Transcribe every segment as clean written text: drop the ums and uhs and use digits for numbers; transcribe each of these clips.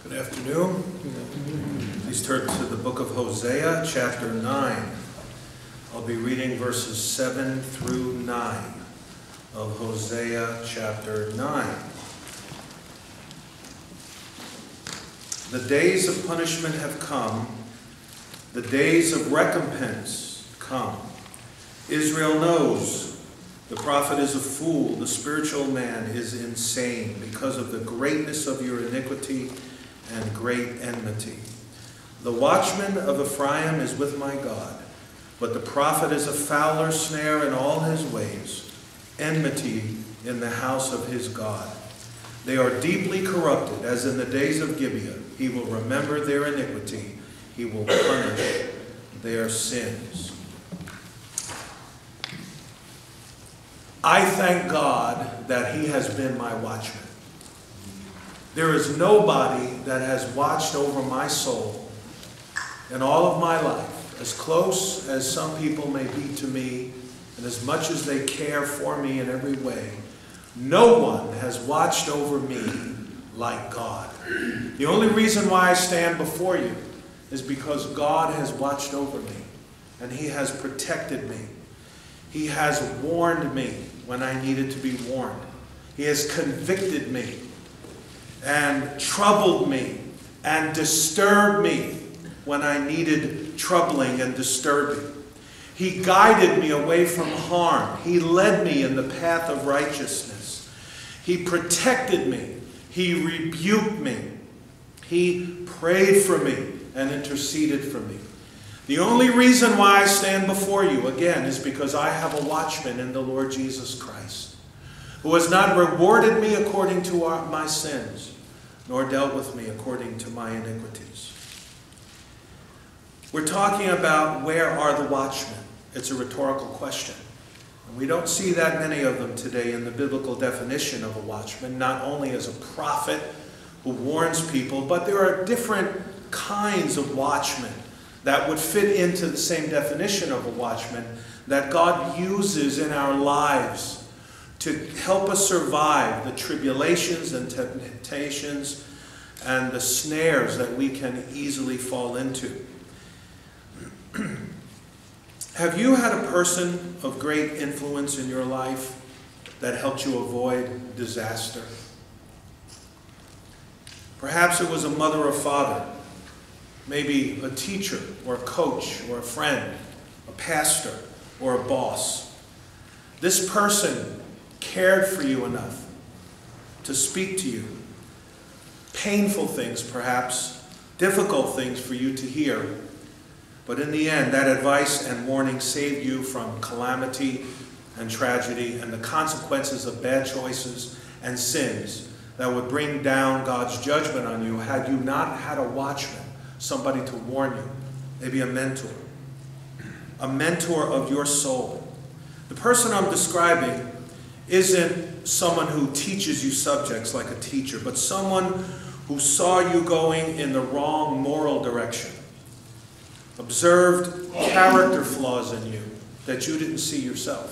Good afternoon. Please turn to the book of Hosea, chapter 9. I'll be reading verses 7 through 9 of Hosea chapter 9. The days of punishment have come, the days of recompense come. Israel knows the prophet is a fool, the spiritual man is insane because of the greatness of your iniquity and great enmity. The watchman of Ephraim is with my God, but the prophet is a fowler snare in all his ways, enmity in the house of his God. They are deeply corrupted, as in the days of Gibeah. He will remember their iniquity. He will punish their sins. I thank God that he has been my watchman. There is nobody that has watched over my soul in all of my life, as close as some people may be to me, and as much as they care for me in every way. No one has watched over me like God. The only reason why I stand before you is because God has watched over me, and he has protected me. He has warned me when I needed to be warned. He has convicted me and troubled me and disturbed me when I needed troubling and disturbing. He guided me away from harm. He led me in the path of righteousness. He protected me. He rebuked me. He prayed for me and interceded for me. The only reason why I stand before you, again, is because I have a watchman in the Lord Jesus Christ, who has not rewarded me according to my sins, nor dealt with me according to my iniquities. We're talking about where are the watchmen? It's a rhetorical question. And we don't see that many of them today in the biblical definition of a watchman, not only as a prophet who warns people, but there are different kinds of watchmen that would fit into the same definition of a watchman that God uses in our lives to help us survive the tribulations and temptations and the snares that we can easily fall into. Have you had a person of great influence in your life that helped you avoid disaster? Perhaps it was a mother or father, maybe a teacher or a coach or a friend, a pastor or a boss. This person cared for you enough to speak to you. Painful things, perhaps, difficult things for you to hear. But in the end, that advice and warning saved you from calamity and tragedy and the consequences of bad choices and sins that would bring down God's judgment on you had you not had a watchman, somebody to warn you, maybe a mentor of your soul. The person I'm describing isn't someone who teaches you subjects like a teacher, but someone who saw you going in the wrong moral direction, observed character flaws in you that you didn't see yourself,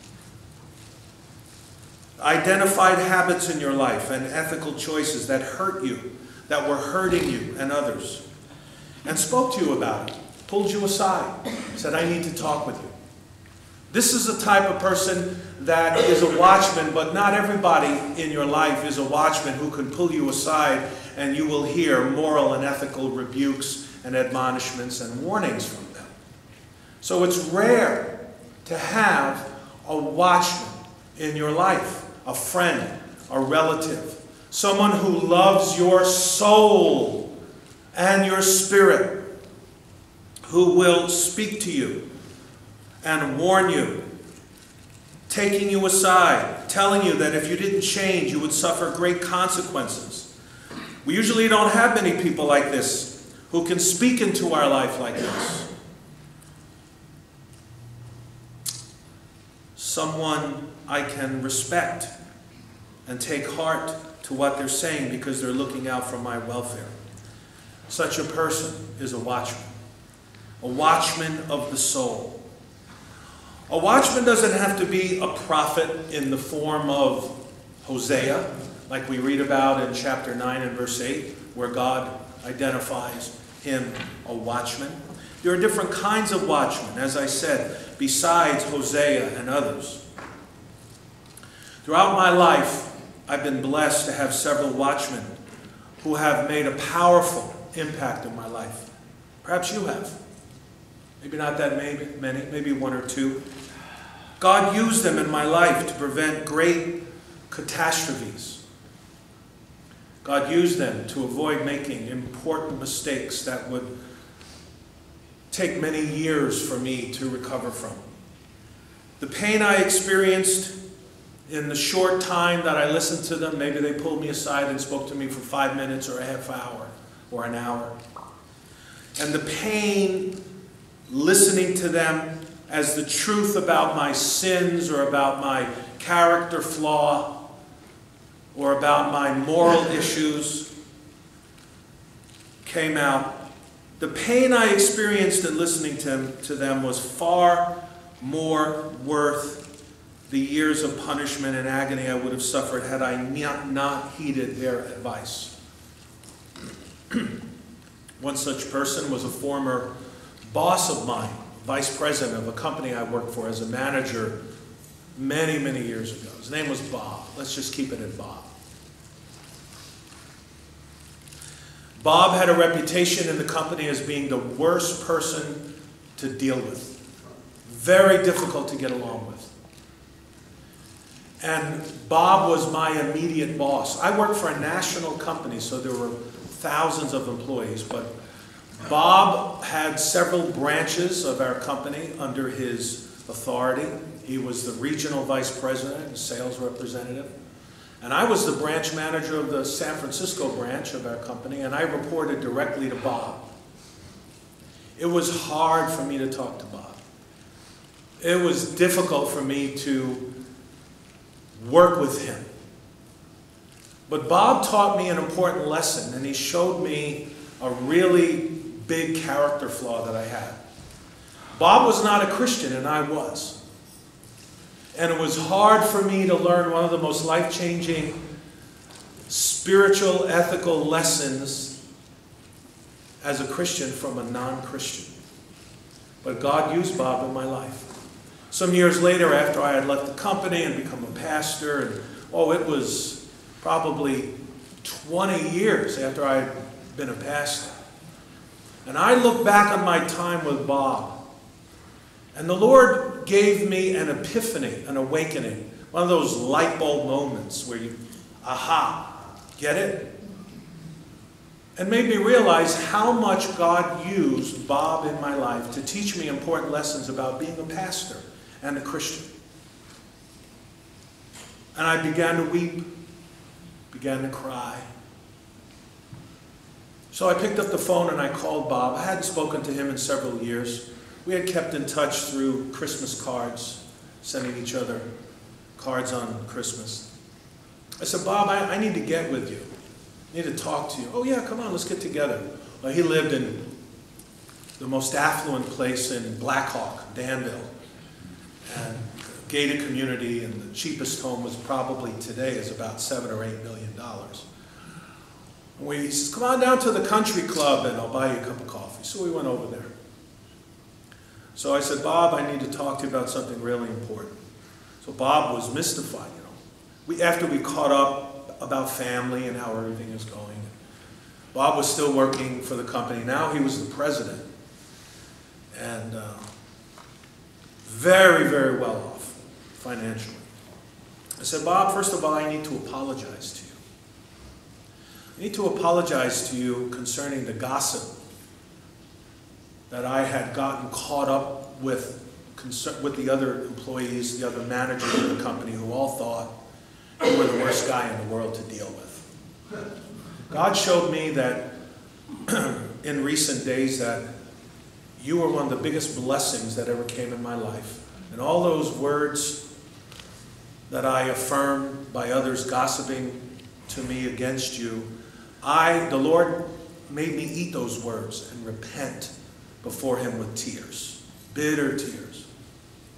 identified habits in your life and ethical choices that hurt you, that were hurting you and others, and spoke to you about it, pulled you aside, said, I need to talk with you. This is the type of person that is a watchman, but not everybody in your life is a watchman who can pull you aside and you will hear moral and ethical rebukes and admonishments and warnings from them. So it's rare to have a watchman in your life, a friend, a relative, someone who loves your soul and your spirit, who will speak to you and warn you, taking you aside, telling you that if you didn't change, you would suffer great consequences. We usually don't have many people like this who can speak into our life like this. Someone I can respect and take heart to what they're saying because they're looking out for my welfare. Such a person is a watchman of the soul. A watchman doesn't have to be a prophet in the form of Hosea, like we read about in chapter 9 and verse 8, where God identifies him a watchman. There are different kinds of watchmen, as I said, besides Hosea and others. Throughout my life, I've been blessed to have several watchmen who have made a powerful impact in my life. Perhaps you have. Maybe not that many, maybe one or two. God used them in my life to prevent great catastrophes. God used them to avoid making important mistakes that would take many years for me to recover from. The pain I experienced in the short time that I listened to them, maybe they pulled me aside and spoke to me for 5 minutes or a half hour or an hour. And the pain listening to them as the truth about my sins or about my character flaw or about my moral issues came out. The pain I experienced in listening to them was far more worth the years of punishment and agony I would have suffered had I not heeded their advice. One such person was a former boss of mine, vice president of a company I worked for as a manager many, many years ago. His name was Bob. Let's just keep it at Bob. Bob had a reputation in the company as being the worst person to deal with. Very difficult to get along with. And Bob was my immediate boss. I worked for a national company, so there were thousands of employees, but Bob had several branches of our company under his authority. He was the regional vice president and sales representative. And I was the branch manager of the San Francisco branch of our company, and I reported directly to Bob. It was hard for me to talk to Bob. It was difficult for me to work with him. But Bob taught me an important lesson, and he showed me a really big character flaw that I had. Bob was not a Christian, and I was. And it was hard for me to learn one of the most life-changing spiritual, ethical lessons as a Christian from a non-Christian. But God used Bob in my life. Some years later, after I had left the company and become a pastor, and it was probably 20 years after I had been a pastor. And I look back on my time with Bob, and the Lord gave me an epiphany, an awakening, one of those light bulb moments where you, aha, get it? And made me realize how much God used Bob in my life to teach me important lessons about being a pastor and a Christian. And I began to weep, began to cry. So I picked up the phone and I called Bob. I hadn't spoken to him in several years. We had kept in touch through Christmas cards, sending each other cards on Christmas. I said, Bob, I need to get with you. I need to talk to you. Oh yeah, come on, let's get together. Well, he lived in the most affluent place in Black Hawk, Danville, and gated community, and the cheapest home was probably today is about $7 or $8 million. He says, come on down to the country club and I'll buy you a cup of coffee. So we went over there. So I said, Bob, I need to talk to you about something really important. So Bob was mystified, After we caught up about family and how everything is going. Bob was still working for the company. Now he was the president. And very, very well off financially. I said, Bob, first of all, I need to apologize to you. I need to apologize to you concerning the gossip that I had gotten caught up with the other employees, the other managers of the company, who all thought you were the worst guy in the world to deal with. God showed me that in recent days that you were one of the biggest blessings that ever came in my life. And all those words that I affirmed by others gossiping to me against you, the Lord made me eat those words and repent before him with tears, bitter tears.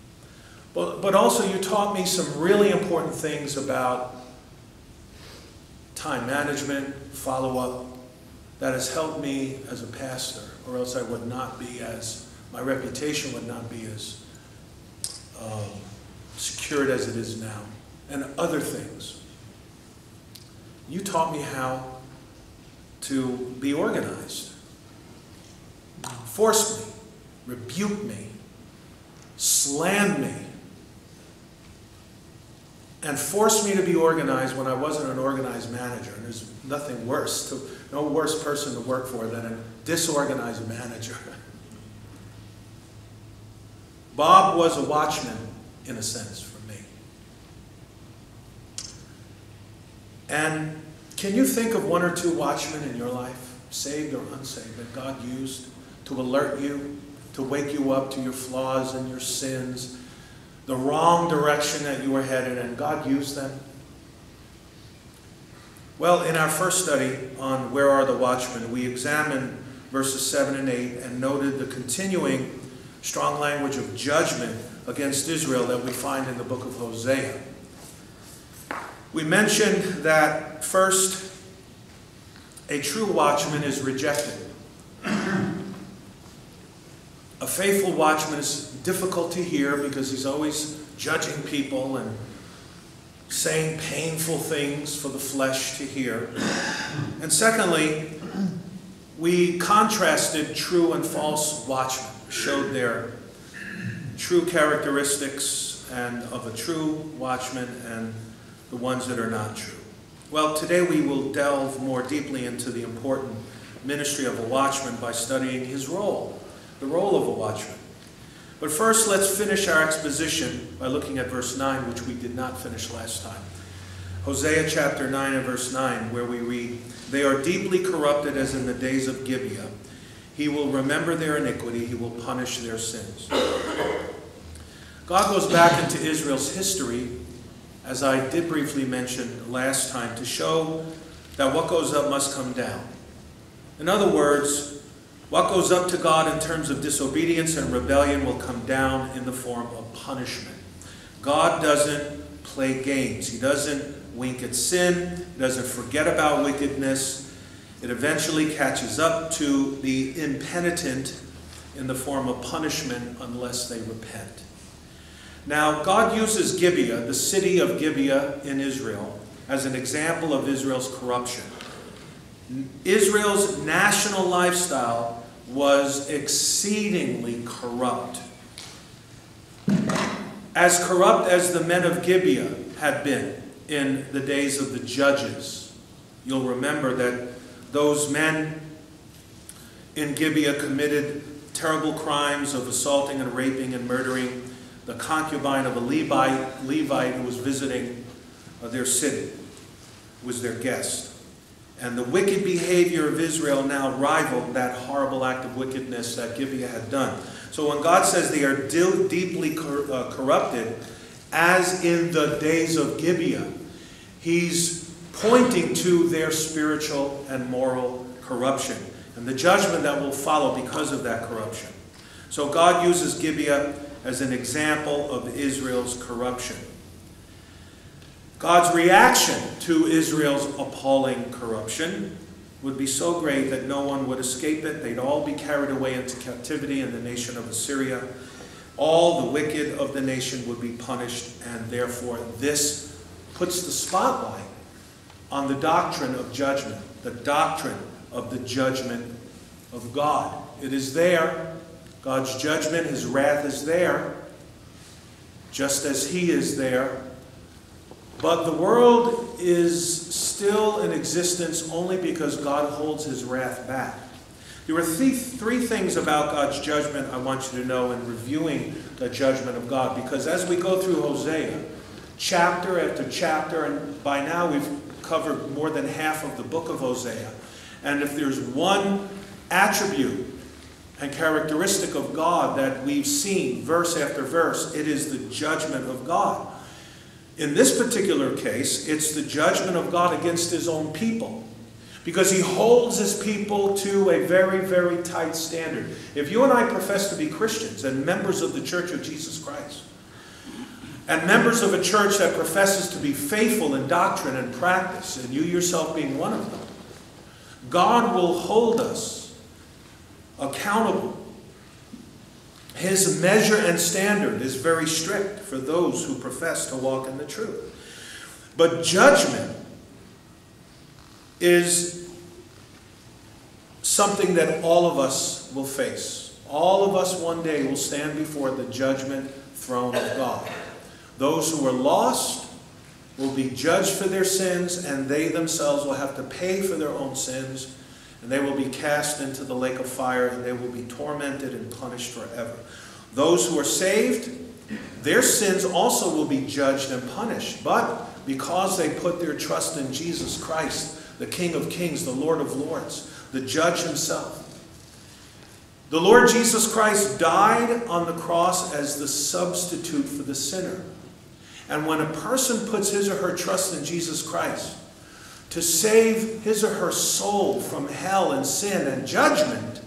But also you taught me some really important things about time management, follow-up, that has helped me as a pastor, or else I would not be as, my reputation would not be as secured as it is now, and other things. You taught me how to be organized. Forced me, rebuked me, slammed me, and forced me to be organized when I wasn't an organized manager. And there's nothing worse, no worse person to work for than a disorganized manager. Bob was a watchman, in a sense, for me. And can you think of one or two watchmen in your life, saved or unsaved, that God used to alert you, to wake you up to your flaws and your sins, the wrong direction that you were headed, and God used them? Well, in our first study on Where Are the Watchmen, we examined verses 7 and 8 and noted the continuing strong language of judgment against Israel that we find in the book of Hosea. We mentioned that first, a true watchman is rejected. A faithful watchman is difficult to hear because he's always judging people and saying painful things for the flesh to hear. And secondly, we contrasted true and false watchmen, showed their true characteristics and of a true watchman and the ones that are not true. Well, today we will delve more deeply into the important ministry of a watchman by studying his role, the role of a watchman. But first, let's finish our exposition by looking at verse 9, which we did not finish last time. Hosea chapter 9 and verse 9, where we read, "They are deeply corrupted as in the days of Gibeah. He will remember their iniquity. He will punish their sins." God goes back into Israel's history, as I did briefly mention last time, to show that what goes up must come down. In other words, what goes up to God in terms of disobedience and rebellion will come down in the form of punishment. God doesn't play games. He doesn't wink at sin. He doesn't forget about wickedness. It eventually catches up to the impenitent in the form of punishment unless they repent. Now, God uses Gibeah, the city of Gibeah in Israel, as an example of Israel's corruption. Israel's national lifestyle was exceedingly corrupt. As corrupt as the men of Gibeah had been in the days of the judges. You'll remember that those men in Gibeah committed terrible crimes of assaulting and raping and murdering the concubine of a Levite who was visiting their city, was their guest. And the wicked behavior of Israel now rivaled that horrible act of wickedness that Gibeah had done. So when God says they are deeply corrupted, as in the days of Gibeah, he's pointing to their spiritual and moral corruption and the judgment that will follow because of that corruption. So God uses Gibeah as an example of Israel's corruption. God's reaction to Israel's appalling corruption would be so great that no one would escape it. They'd all be carried away into captivity in the nation of Assyria. All the wicked of the nation would be punished, and therefore this puts the spotlight on the doctrine of judgment, the doctrine of the judgment of God. It is there. God's judgment, his wrath is there, just as he is there. But the world is still in existence only because God holds his wrath back. There are three things about God's judgment I want you to know in reviewing the judgment of God. Because as we go through Hosea, chapter after chapter, and by now we've covered more than half of the book of Hosea. And if there's one attribute and characteristic of God that we've seen verse after verse, it is the judgment of God. In this particular case, it's the judgment of God against his own people, because he holds his people to a very, very tight standard. If you and I profess to be Christians and members of the Church of Jesus Christ, and members of a church that professes to be faithful in doctrine and practice, and you yourself being one of them, God will hold us accountable. His measure and standard is very strict for those who profess to walk in the truth. But judgment is something that all of us will face. All of us one day will stand before the judgment throne of God. Those who are lost will be judged for their sins, and they themselves will have to pay for their own sins, and they will be cast into the lake of fire, and they will be tormented and punished forever. Those who are saved, their sins also will be judged and punished, but because they put their trust in Jesus Christ, the King of Kings, the Lord of Lords, the Judge himself. The Lord Jesus Christ died on the cross as the substitute for the sinner. And when a person puts his or her trust in Jesus Christ to save his or her soul from hell and sin and judgment,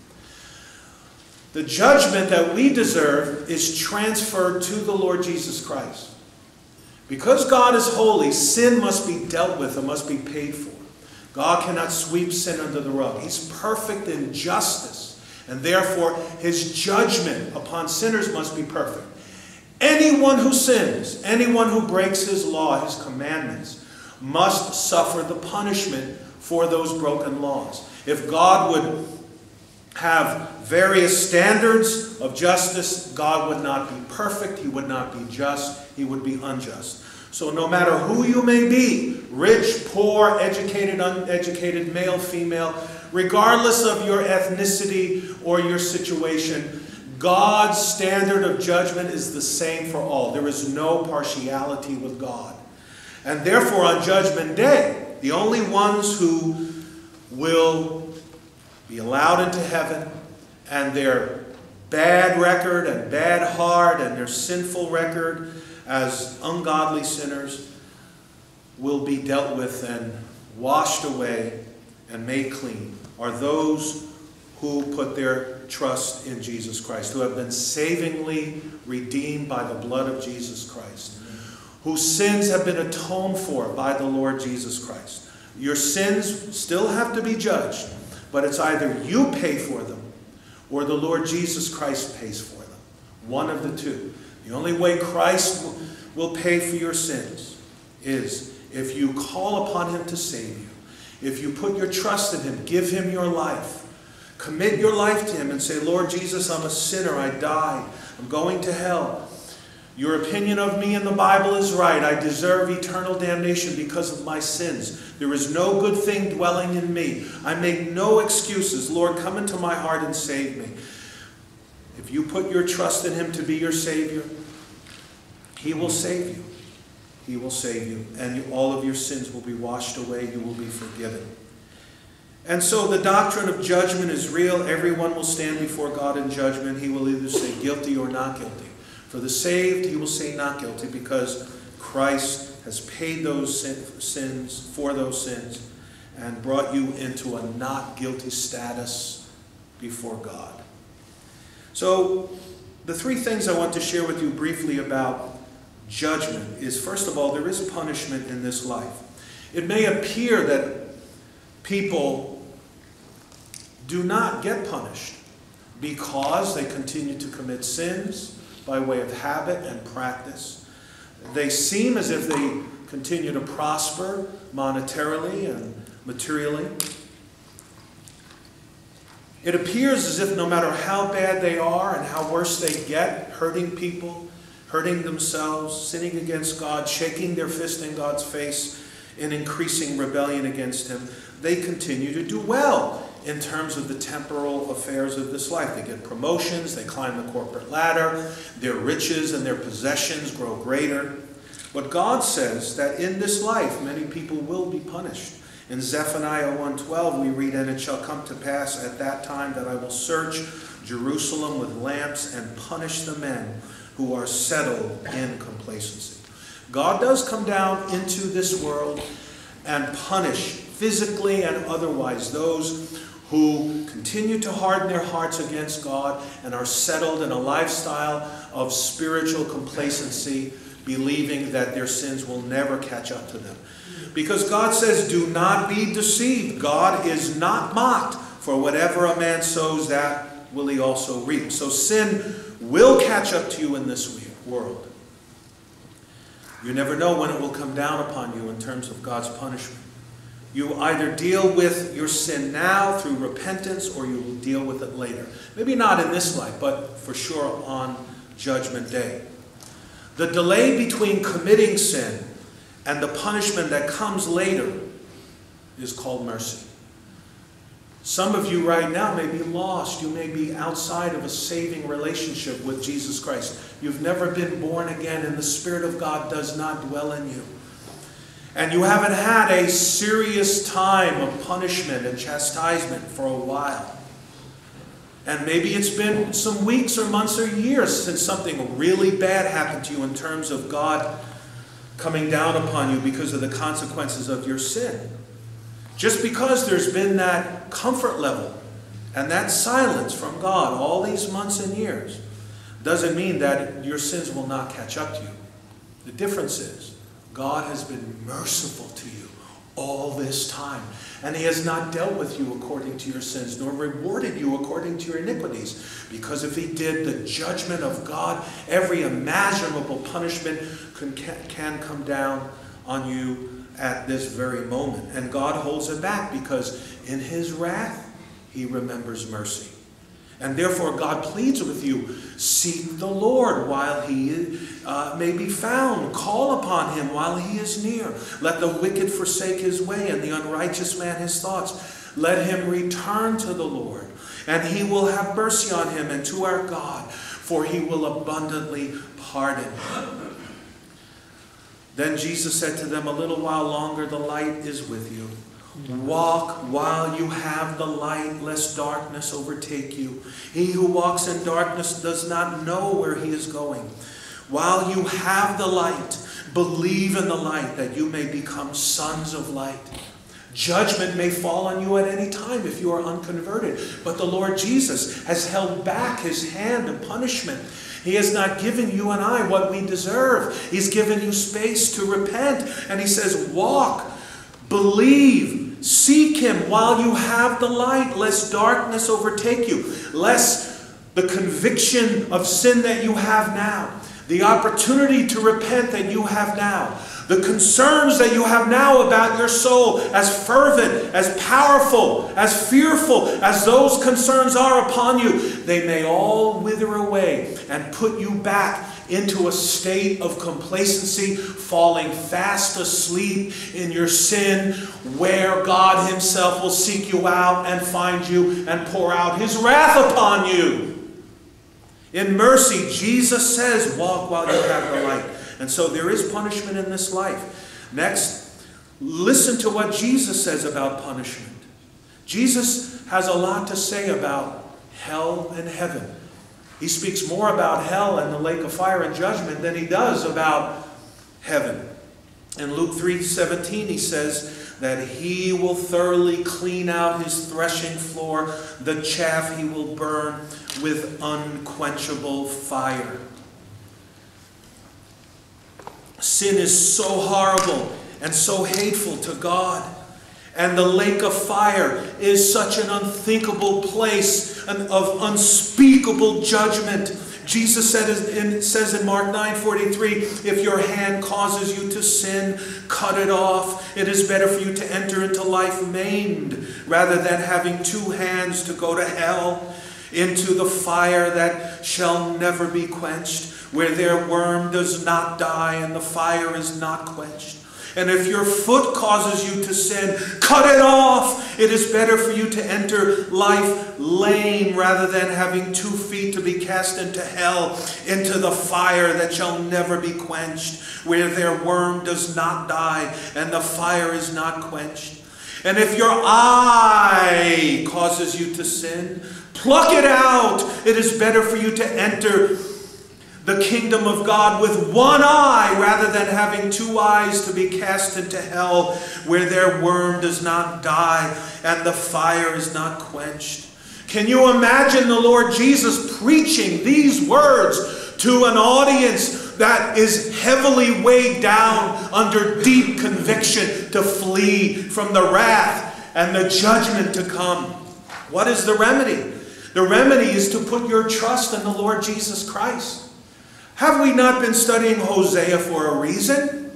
the judgment that we deserve is transferred to the Lord Jesus Christ. Because God is holy, sin must be dealt with and must be paid for. God cannot sweep sin under the rug. He's perfect in justice, and therefore his judgment upon sinners must be perfect. Anyone who sins, anyone who breaks his law, his commandments, must suffer the punishment for those broken laws. If God would have various standards of justice, God would not be perfect, he would not be just, he would be unjust. So no matter who you may be, rich, poor, educated, uneducated, male, female, regardless of your ethnicity or your situation, God's standard of judgment is the same for all. There is no partiality with God. And therefore on Judgment Day, the only ones who will be allowed into heaven, and their bad record and bad heart and their sinful record as ungodly sinners will be dealt with and washed away and made clean are those who put their trust in Jesus Christ, who have been savingly redeemed by the blood of Jesus Christ, whose sins have been atoned for by the Lord Jesus Christ. Your sins still have to be judged, but it's either you pay for them or the Lord Jesus Christ pays for them. One of the two. The only way Christ will pay for your sins is if you call upon him to save you. If you put your trust in him, give him your life. Commit your life to him and say, Lord Jesus, I'm a sinner. I died. I'm going to hell. Your opinion of me in the Bible is right. I deserve eternal damnation because of my sins. There is no good thing dwelling in me. I make no excuses. Lord, come into my heart and save me. If you put your trust in him to be your Savior, he will save you. He will save you. And all of your sins will be washed away. You will be forgiven. And so the doctrine of judgment is real. Everyone will stand before God in judgment. He will either say guilty or not guilty. For the saved, he will say not guilty because Christ has paid those sins for those sins and brought you into a not guilty status before God. So the three things I want to share with you briefly about judgment is, first of all, there is punishment in this life. It may appear that people do not get punished because they continue to commit sins by way of habit and practice. They seem as if they continue to prosper monetarily and materially. It appears as if no matter how bad they are and how worse they get, hurting people, hurting themselves, sinning against God, shaking their fist in God's face in increasing rebellion against him, they continue to do well in terms of the temporal affairs of this life. They get promotions, they climb the corporate ladder, their riches and their possessions grow greater. But God says that in this life, many people will be punished. In Zephaniah 1:12, we read, "And it shall come to pass at that time that I will search Jerusalem with lamps and punish the men who are settled in complacency." God does come down into this world and punish physically and otherwise those who continue to harden their hearts against God and are settled in a lifestyle of spiritual complacency, believing that their sins will never catch up to them. Because God says, do not be deceived. God is not mocked. For whatever a man sows, that will he also reap. So sin will catch up to you in this world. You never know when it will come down upon you in terms of God's punishment. You either deal with your sin now through repentance, or you will deal with it later. Maybe not in this life, but for sure on Judgment Day. The delay between committing sin and the punishment that comes later is called mercy. Some of you right now may be lost. You may be outside of a saving relationship with Jesus Christ. You've never been born again, and the Spirit of God does not dwell in you. And you haven't had a serious time of punishment and chastisement for a while. And maybe it's been some weeks or months or years since something really bad happened to you in terms of God coming down upon you because of the consequences of your sin. Just because there's been that comfort level and that silence from God all these months and years doesn't mean that your sins will not catch up to you. The difference is God has been merciful to you all this time. And he has not dealt with you according to your sins, nor rewarded you according to your iniquities. Because if he did, the judgment of God, every imaginable punishment can come down on you at this very moment. And God holds it back because in his wrath, he remembers mercy. And therefore God pleads with you, seek the Lord while he may be found. Call upon him while he is near. Let the wicked forsake his way and the unrighteous man his thoughts. Let him return to the Lord, and he will have mercy on him, and to our God, for he will abundantly pardon. Then Jesus said to them, a little while longer the light is with you. Walk while you have the light, lest darkness overtake you. He who walks in darkness does not know where he is going. While you have the light, believe in the light, that you may become sons of light. Judgment may fall on you at any time if you are unconverted, but the Lord Jesus has held back his hand of punishment. He has not given you and I what we deserve. He's given you space to repent, and he says, walk, believe, seek him while you have the light, lest darkness overtake you, lest the conviction of sin that you have now, the opportunity to repent that you have now, the concerns that you have now about your soul, as fervent, as powerful, as fearful as those concerns are upon you, they may all wither away and put you back into a state of complacency, falling fast asleep in your sin, where God himself will seek you out and find you and pour out his wrath upon you. In mercy, Jesus says, walk while you have the light. And so there is punishment in this life. Next, listen to what Jesus says about punishment. Jesus has a lot to say about hell and heaven. He speaks more about hell and the lake of fire and judgment than he does about heaven. In Luke 3:17 he says that he will thoroughly clean out his threshing floor. The chaff he will burn with unquenchable fire. Sin is so horrible and so hateful to God. And the lake of fire is such an unthinkable place of unspeakable judgment. Jesus says in Mark 9:43, if your hand causes you to sin, cut it off. It is better for you to enter into life maimed rather than having two hands to go to hell, into the fire that shall never be quenched, where their worm does not die and the fire is not quenched. And if your foot causes you to sin, cut it off. It is better for you to enter life lame rather than having 2 feet to be cast into hell, into the fire that shall never be quenched, where their worm does not die and the fire is not quenched. And if your eye causes you to sin, pluck it out. It is better for you to enter the kingdom of God with one eye rather than having 2 eyes to be cast into hell, where their worm does not die and the fire is not quenched. Can you imagine the Lord Jesus preaching these words to an audience that is heavily weighed down under deep conviction to flee from the wrath and the judgment to come. What is the remedy? The remedy is to put your trust in the Lord Jesus Christ. Have we not been studying Hosea for a reason?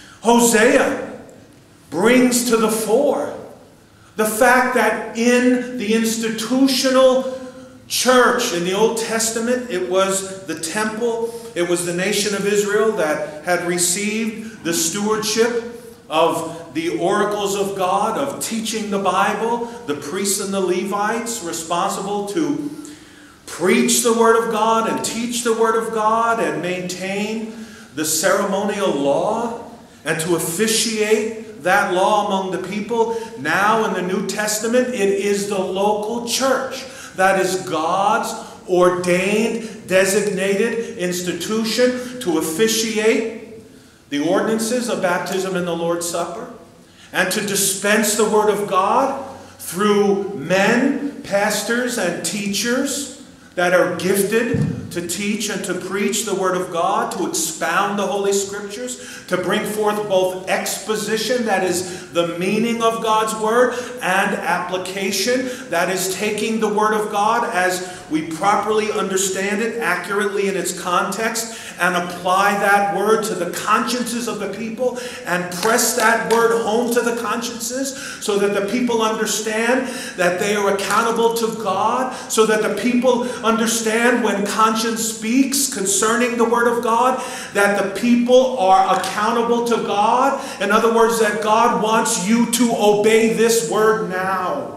Hosea brings to the fore the fact that in the institutional church in the Old Testament, it was the temple, it was the nation of Israel that had received the stewardship of the oracles of God, of teaching the Bible, the priests and the Levites responsible to preach the Word of God and teach the Word of God and maintain the ceremonial law and to officiate that law among the people. Now in the New Testament, it is the local church that is God's ordained, designated institution to officiate the ordinances of baptism and the Lord's Supper and to dispense the Word of God through men, pastors, and teachers that are gifted to teach and to preach the Word of God, to expound the Holy Scriptures, to bring forth both exposition, that is the meaning of God's Word, and application, that is taking the Word of God as we properly understand it, accurately in its context, and apply that Word to the consciences of the people, and press that Word home to the consciences, so that the people understand that they are accountable to God, so that the people understand when conscience speaks concerning the Word of God, that the people are accountable to God. In other words, that God wants you to obey this Word now.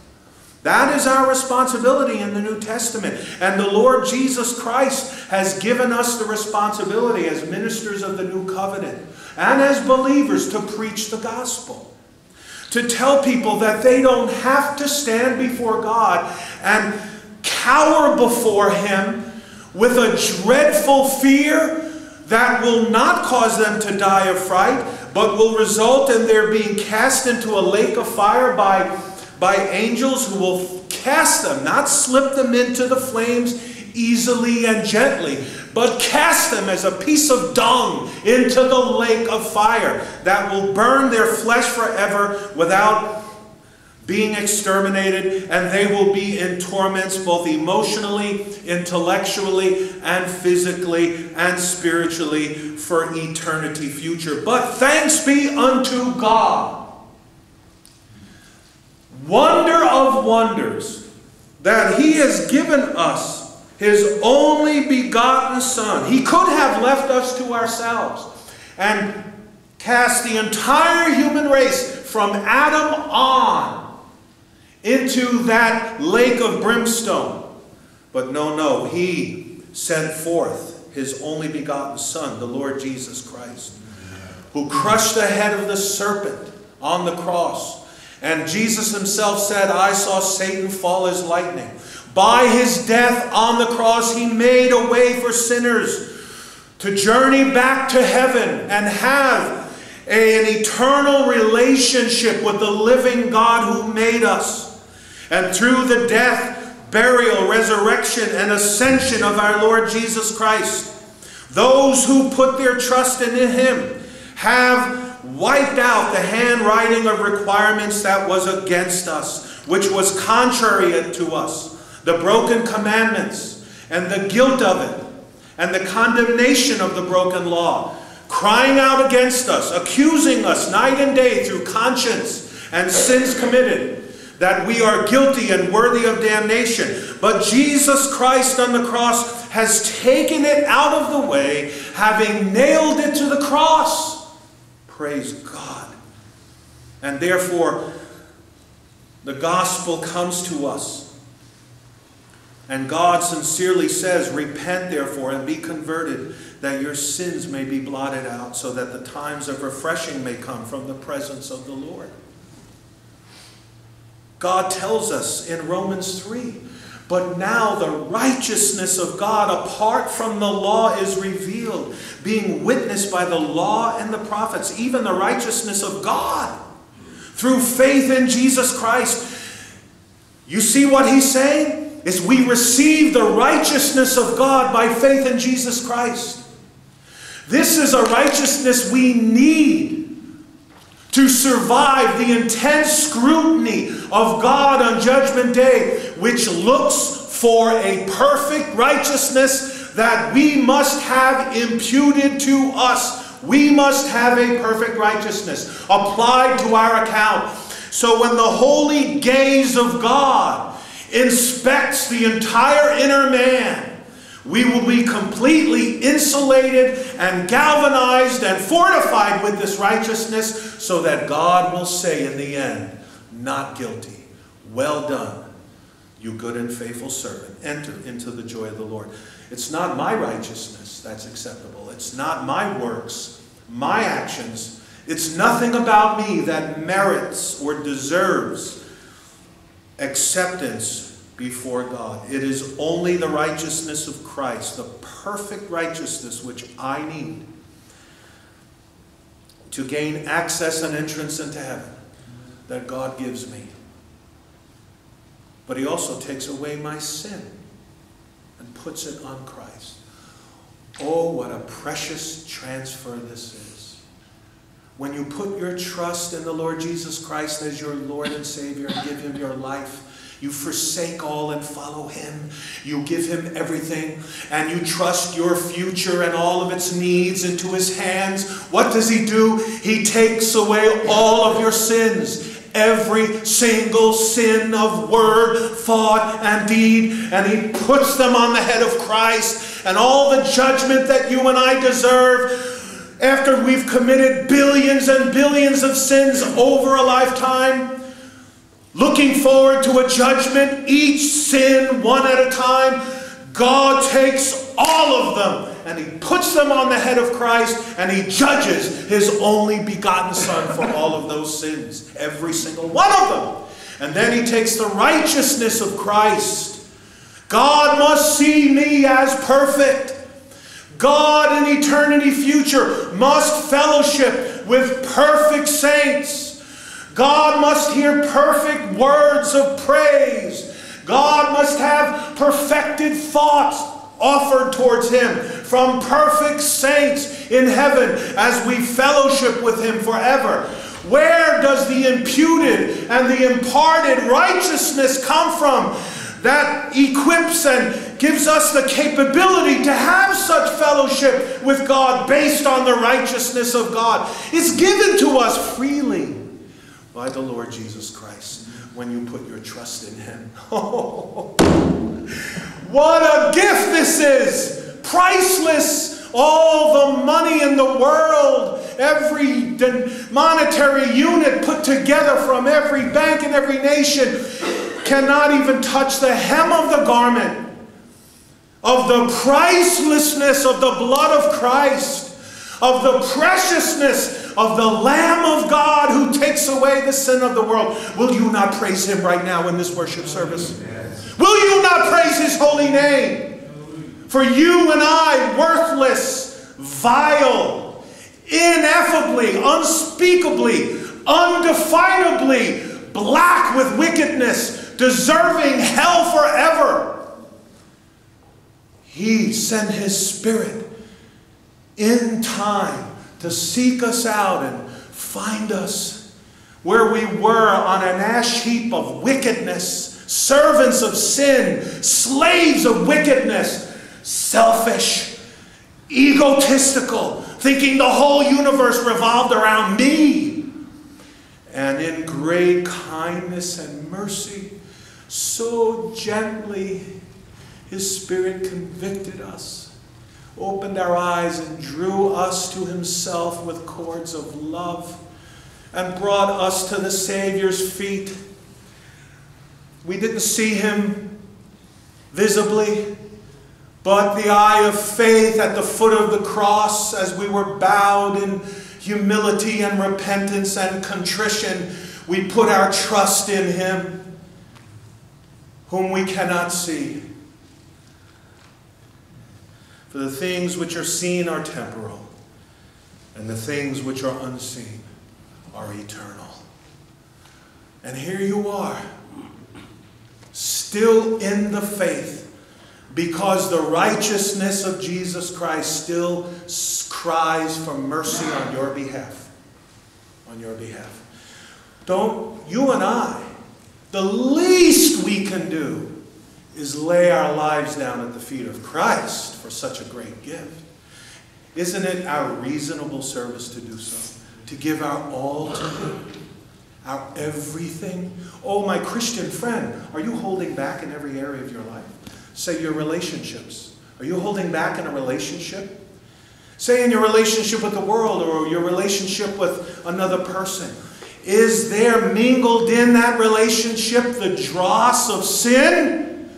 That is our responsibility in the New Testament. And the Lord Jesus Christ has given us the responsibility as ministers of the New Covenant and as believers to preach the gospel. To tell people that they don't have to stand before God and cower before Him with a dreadful fear that will not cause them to die of fright, but will result in their being cast into a lake of fire by angels who will cast them, not slip them into the flames easily and gently, but cast them as a piece of dung into the lake of fire that will burn their flesh forever without being exterminated, and they will be in torments both emotionally, intellectually, and physically, and spiritually for eternity future. But thanks be unto God, wonder of wonders, that He has given us His only begotten Son. He could have left us to ourselves and cast the entire human race from Adam on into that lake of brimstone. But no, He sent forth His only begotten Son, the Lord Jesus Christ, who crushed the head of the serpent on the cross. And Jesus Himself said, I saw Satan fall as lightning. By His death on the cross, He made a way for sinners to journey back to heaven and have an eternal relationship with the living God who made us. And through the death, burial, resurrection, and ascension of our Lord Jesus Christ, those who put their trust in Him have wiped out the handwriting of requirements that was against us, which was contrary to us, the broken commandments, and the guilt of it, and the condemnation of the broken law, crying out against us, accusing us night and day through conscience and sins committed, that we are guilty and worthy of damnation. But Jesus Christ on the cross has taken it out of the way, having nailed it to the cross. Praise God. And therefore, the gospel comes to us. And God sincerely says, repent therefore and be converted, that your sins may be blotted out, so that the times of refreshing may come from the presence of the Lord. God tells us in Romans 3, but now the righteousness of God apart from the law is revealed, being witnessed by the law and the prophets, even the righteousness of God through faith in Jesus Christ. You see what he's saying? Is we receive the righteousness of God by faith in Jesus Christ. This is a righteousness we need to survive the intense scrutiny of God on Judgment Day, which looks for a perfect righteousness that we must have imputed to us. We must have a perfect righteousness applied to our account. So when the holy gaze of God inspects the entire inner man, we will be completely insulated and galvanized and fortified with this righteousness, so that God will say in the end, "Not guilty. Well done, you good and faithful servant. Enter into the joy of the Lord." It's not my righteousness that's acceptable. It's not my works, my actions. It's nothing about me that merits or deserves acceptance before God. It is only the righteousness of Christ, the perfect righteousness which I need to gain access and entrance into heaven, that God gives me. But he also takes away my sin and puts it on Christ. Oh, what a precious transfer this is. When you put your trust in the Lord Jesus Christ as your Lord and Savior and give him your life, you forsake all and follow him. You give him everything, and you trust your future and all of its needs into his hands. What does he do? He takes away all of your sins. Every single sin of word, thought, and deed, and he puts them on the head of Christ. And all the judgment that you and I deserve after we've committed billions and billions of sins over a lifetime, looking forward to a judgment, each sin one at a time, God takes all of them and he puts them on the head of Christ, and he judges his only begotten Son for all of those sins, every single one of them. And then he takes the righteousness of Christ. God must see me as perfect. God in eternity future must fellowship with perfect saints. God must hear perfect words of praise. God must have perfected thoughts offered towards him from perfect saints in heaven as we fellowship with him forever. Where does the imputed and the imparted righteousness come from that equips and gives us the capability to have such fellowship with God based on the righteousness of God? It's given to us freely by the Lord Jesus Christ when you put your trust in him. Oh, what a gift this is! Priceless! All the money in the world, every monetary unit put together from every bank in every nation cannot even touch the hem of the garment of the pricelessness of the blood of Christ, of the preciousness of the Lamb of God who takes away the sin of the world. Will you not praise him right now in this worship service? Will you not praise his holy name? For you and I, worthless, vile, ineffably, unspeakably, undefinably black with wickedness, deserving hell forever, he sent his Spirit in time to seek us out and find us where we were on an ash heap of wickedness, servants of sin, slaves of wickedness, selfish, egotistical, thinking the whole universe revolved around me. And in great kindness and mercy, so gently, his Spirit convicted us, opened our eyes and drew us to himself with cords of love, and brought us to the Savior's feet. We didn't see him visibly, but the eye of faith at the foot of the cross, as we were bowed in humility and repentance and contrition, we put our trust in him, whom we cannot see. For the things which are seen are temporal, and the things which are unseen are eternal. And here you are, still in the faith, because the righteousness of Jesus Christ still cries for mercy on your behalf. On your behalf. Don't you and I, the least we can do is lay our lives down at the feet of Christ for such a great gift. Isn't it our reasonable service to do so? To give our all to Him? Our everything? Oh, my Christian friend, are you holding back in every area of your life? Say your relationships. Are you holding back in a relationship? Say in your relationship with the world or your relationship with another person. Is there mingled in that relationship the dross of sin?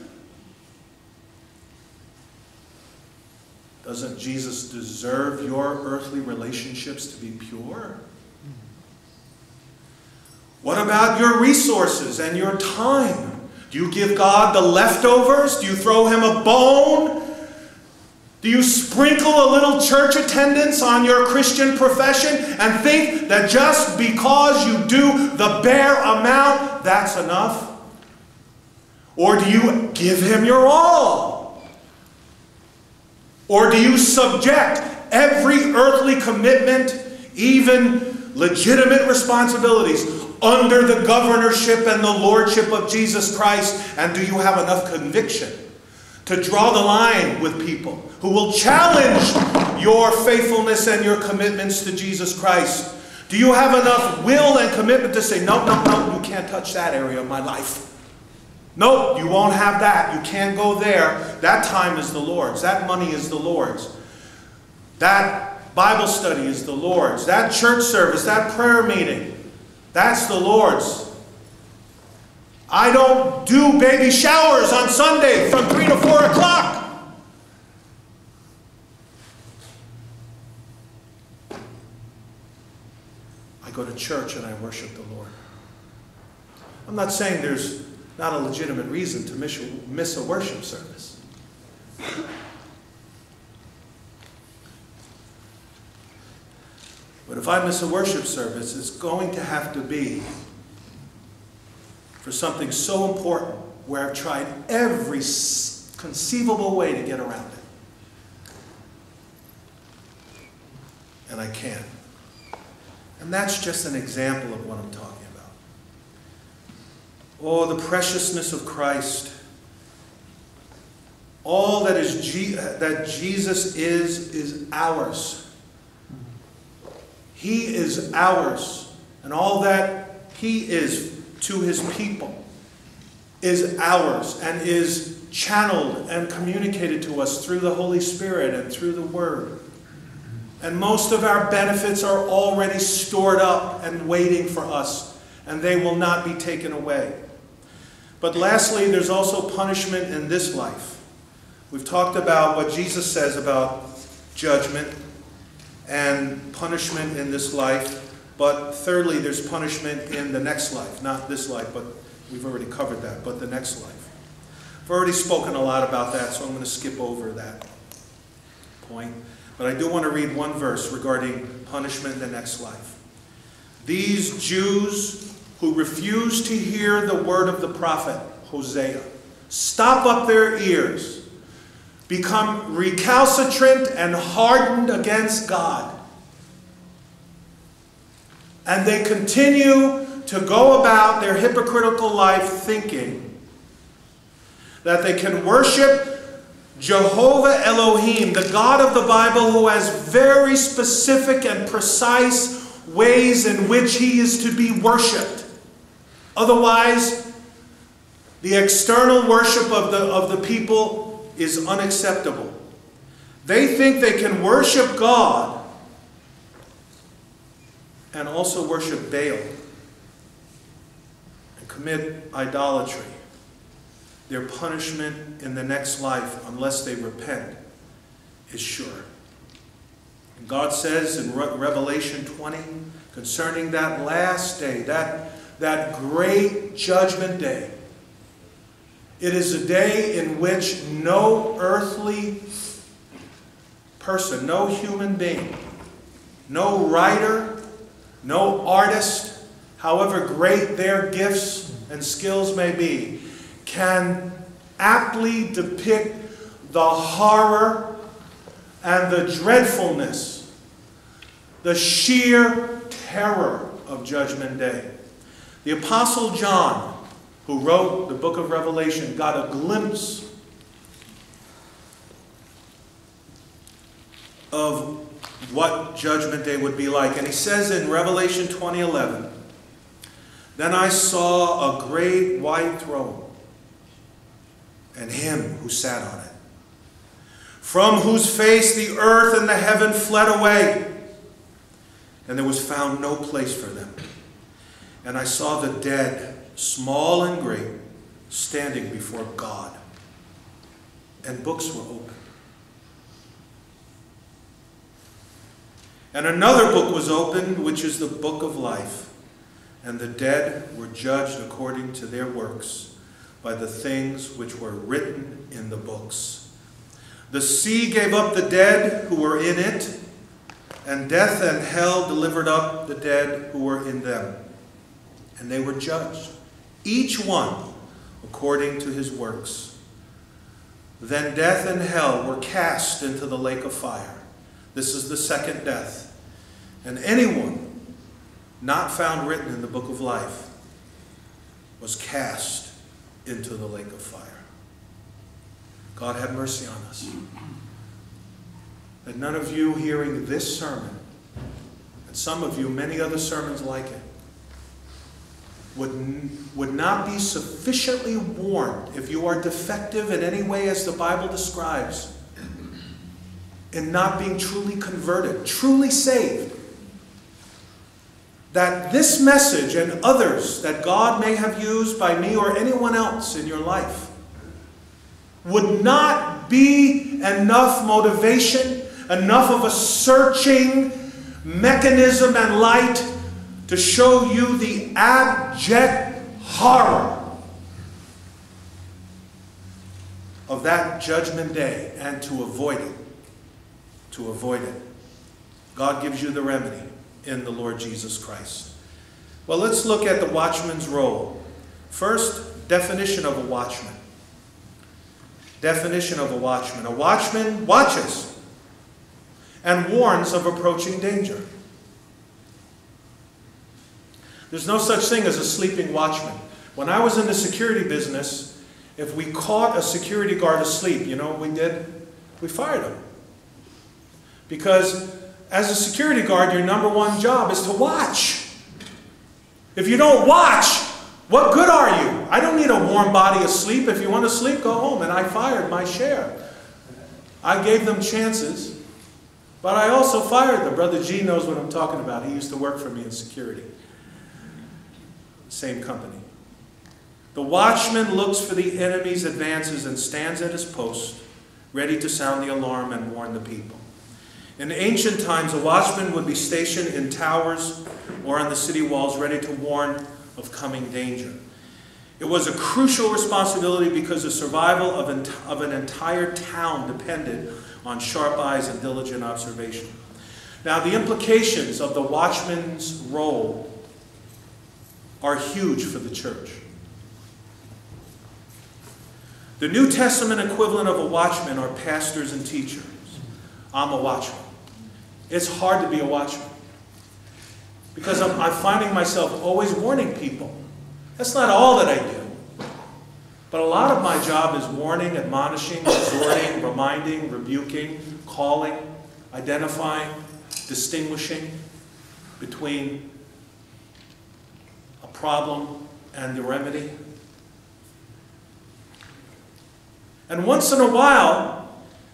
Doesn't Jesus deserve your earthly relationships to be pure? What about your resources and your time? Do you give God the leftovers? Do you throw Him a bone? Do you sprinkle a little church attendance on your Christian profession and think that just because you do the bare amount, that's enough? Or do you give Him your all? Or do you subject every earthly commitment, even legitimate responsibilities, under the governorship and the lordship of Jesus Christ? And do you have enough conviction to draw the line with people who will challenge your faithfulness and your commitments to Jesus Christ? Do you have enough will and commitment to say, no, no, no, you can't touch that area of my life. No, you won't have that. You can't go there. That time is the Lord's. That money is the Lord's. That Bible study is the Lord's. That church service, that prayer meeting, that's the Lord's. I don't do baby showers on Sunday from 3 to 4 o'clock. I go to church and I worship the Lord. I'm not saying there's not a legitimate reason to miss a worship service. But if I miss a worship service, it's going to have to be for something so important where I've tried every conceivable way to get around it. And I can't. And that's just an example of what I'm talking about. Oh, the preciousness of Christ. All that that Jesus is ours. He is ours. And all that He is to His people is ours and is channeled and communicated to us through the Holy Spirit and through the Word. And most of our benefits are already stored up and waiting for us, and they will not be taken away. But lastly, there's also punishment in this life. We've talked about what Jesus says about judgment and punishment in this life. But thirdly, there's punishment in the next life. Not this life, but we've already covered that, but the next life. I've already spoken a lot about that, so I'm going to skip over that point. But I do want to read one verse regarding punishment in the next life. These Jews who refuse to hear the word of the prophet Hosea stop up their ears, become recalcitrant and hardened against God. And they continue to go about their hypocritical life thinking that they can worship Jehovah Elohim, the God of the Bible, who has very specific and precise ways in which He is to be worshipped. Otherwise, the external worship of the people is unacceptable. They think they can worship God and also worship Baal and commit idolatry. Their punishment in the next life, unless they repent, is sure. And God says in Revelation 20, concerning that last day, that great judgment day, it is a day in which no earthly person, no human being, no writer, no artist, however great their gifts and skills may be, can aptly depict the horror and the dreadfulness, the sheer terror of Judgment Day. The Apostle John, who wrote the book of Revelation, got a glimpse of what Judgment Day would be like. And he says in Revelation 20:11, "Then I saw a great white throne, and him who sat on it, from whose face the earth and the heaven fled away, and there was found no place for them. And I saw the dead, small and great, standing before God, and books were opened. And another book was opened, which is the book of life. And the dead were judged according to their works, by the things which were written in the books. The sea gave up the dead who were in it, and death and hell delivered up the dead who were in them. And they were judged, each one according to his works. Then death and hell were cast into the lake of fire. This is the second death. And anyone not found written in the book of life was cast into the lake of fire." God have mercy on us. That none of you hearing this sermon, and some of you, many other sermons like it, would not be sufficiently warned if you are defective in any way as the Bible describes, in not being truly converted, truly saved. That this message and others that God may have used by me or anyone else in your life would not be enough motivation, enough of a searching mechanism and light to show you the abject horror of that Judgment Day and to avoid it. To avoid it. God gives you the remedy in the Lord Jesus Christ. Well, let's look at the watchman's role. First, definition of a watchman. Definition of a watchman. A watchman watches and warns of approaching danger. There's no such thing as a sleeping watchman. When I was in the security business, if we caught a security guard asleep, you know what we did? We fired him. Because as a security guard, your number one job is to watch. If you don't watch, what good are you? I don't need a warm body asleep. If you want to sleep, go home. And I fired my share. I gave them chances, but I also fired them. Brother G knows what I'm talking about. He used to work for me in security. Same company. The watchman looks for the enemy's advances and stands at his post, ready to sound the alarm and warn the people. In ancient times, a watchman would be stationed in towers or on the city walls, ready to warn of coming danger. It was a crucial responsibility because the survival of an entire town depended on sharp eyes and diligent observation. Now, the implications of the watchman's role are huge for the church. The New Testament equivalent of a watchman are pastors and teachers. I'm a watchman. It's hard to be a watchman because I'm finding myself always warning people. That's not all that I do. But a lot of my job is warning, admonishing, exhorting, reminding, rebuking, calling, identifying, distinguishing between a problem and the remedy. And once in a while,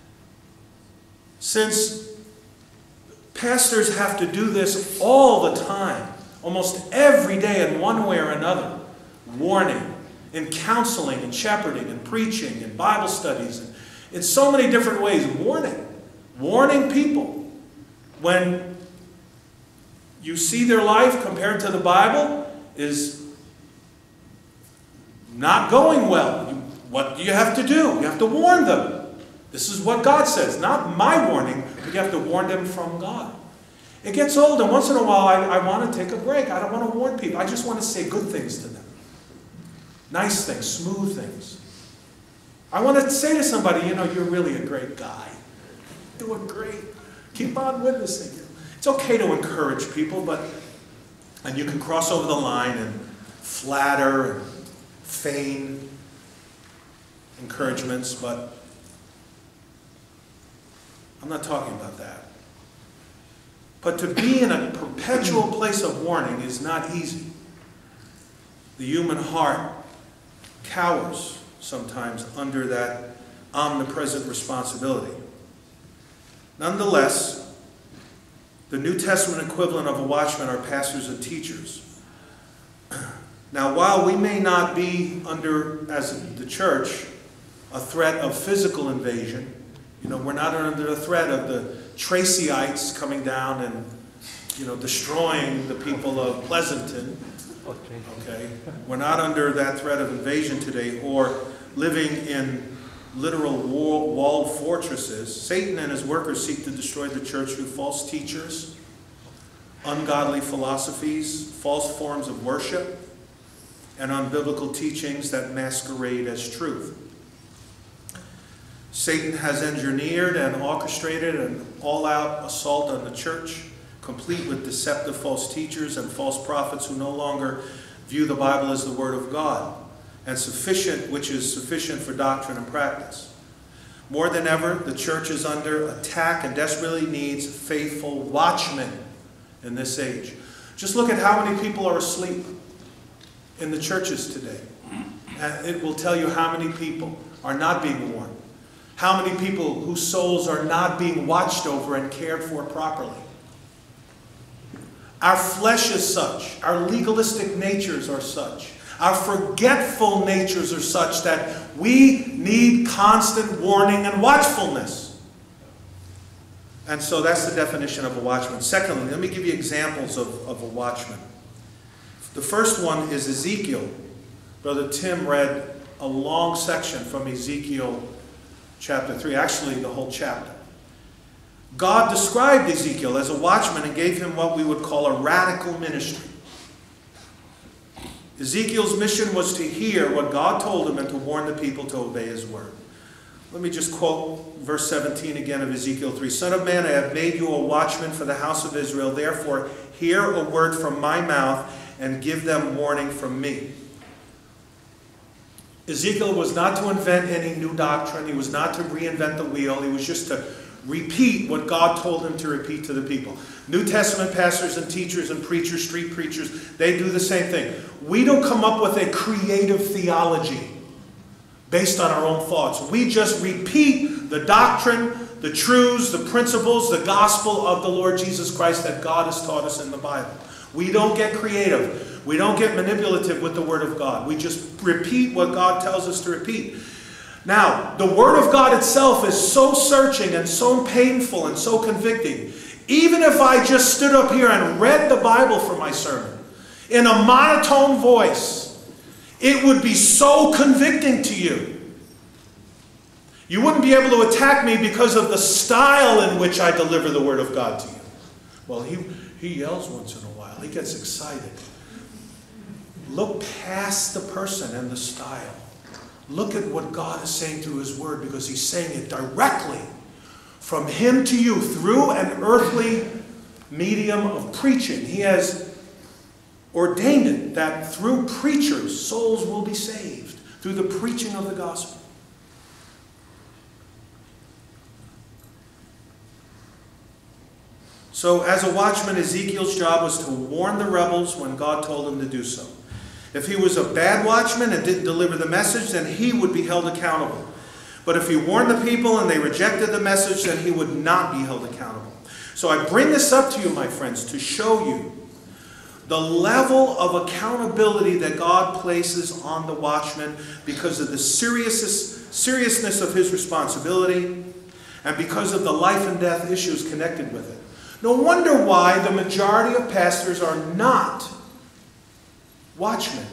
since pastors have to do this all the time, almost every day in one way or another, warning, in counseling, and shepherding, and preaching, and Bible studies, and in so many different ways, warning people. When you see their life compared to the Bible is not going well, what do you have to do? You have to warn them. This is what God says, not my warning, but you have to warn them from God. It gets old, and once in a while I want to take a break. I don't want to warn people. I just want to say good things to them. Nice things, smooth things. I want to say to somebody, you know, you're really a great guy. Doing great. Keep on witnessing. It's okay to encourage people, and you can cross over the line and flatter and feign encouragements, but I'm not talking about that. But to be in a perpetual place of warning is not easy. The human heart cowers sometimes under that omnipresent responsibility. Nonetheless, the New Testament equivalent of a watchman are pastors and teachers. Now, while we may not be under, as the church, a threat of physical invasion, you know, we're not under the threat of the Tracyites coming down and, you know, destroying the people of Pleasanton. Okay? We're not under that threat of invasion today, or living in literal walled fortresses. Satan and his workers seek to destroy the church through false teachers, ungodly philosophies, false forms of worship, and unbiblical teachings that masquerade as truth. Satan has engineered and orchestrated an all-out assault on the church, complete with deceptive false teachers and false prophets who no longer view the Bible as the Word of God, and which is sufficient for doctrine and practice. More than ever, the church is under attack and desperately needs faithful watchmen in this age. Just look at how many people are asleep in the churches today. And it will tell you how many people are not being warned. How many people whose souls are not being watched over and cared for properly. Our flesh is such. Our legalistic natures are such. Our forgetful natures are such that we need constant warning and watchfulness. And so that's the definition of a watchman. Secondly, let me give you examples of a watchman. The first one is Ezekiel. Brother Tim read a long section from Ezekiel chapter 3, actually the whole chapter. God described Ezekiel as a watchman and gave him what we would call a radical ministry. Ezekiel's mission was to hear what God told him and to warn the people to obey his word. Let me just quote verse 17 again of Ezekiel 3. Son of man, I have made you a watchman for the house of Israel. Therefore, hear a word from my mouth and give them warning from me. Ezekiel was not to invent any new doctrine. He was not to reinvent the wheel. He was just to repeat what God told him to repeat to the people. New Testament pastors and teachers and preachers, street preachers, they do the same thing. We don't come up with a creative theology based on our own thoughts. We just repeat the doctrine, the truths, the principles, the gospel of the Lord Jesus Christ that God has taught us in the Bible. We don't get creative. We don't get manipulative with the Word of God. We just repeat what God tells us to repeat. Now, the Word of God itself is so searching and so painful and so convicting. Even if I just stood up here and read the Bible for my sermon in a monotone voice, it would be so convicting to you. You wouldn't be able to attack me because of the style in which I deliver the Word of God to you. Well, he yells once in a while. He gets excited. Look past the person and the style. Look at what God is saying through His Word, because He's saying it directly from Him to you through an earthly medium of preaching. He has ordained it that through preachers, souls will be saved through the preaching of the gospel. So as a watchman, Ezekiel's job was to warn the rebels when God told him to do so. If he was a bad watchman and didn't deliver the message, then he would be held accountable. But if he warned the people and they rejected the message, then he would not be held accountable. So I bring this up to you, my friends, to show you the level of accountability that God places on the watchman because of the seriousness of his responsibility and because of the life and death issues connected with it. No wonder why the majority of pastors are not watchmen.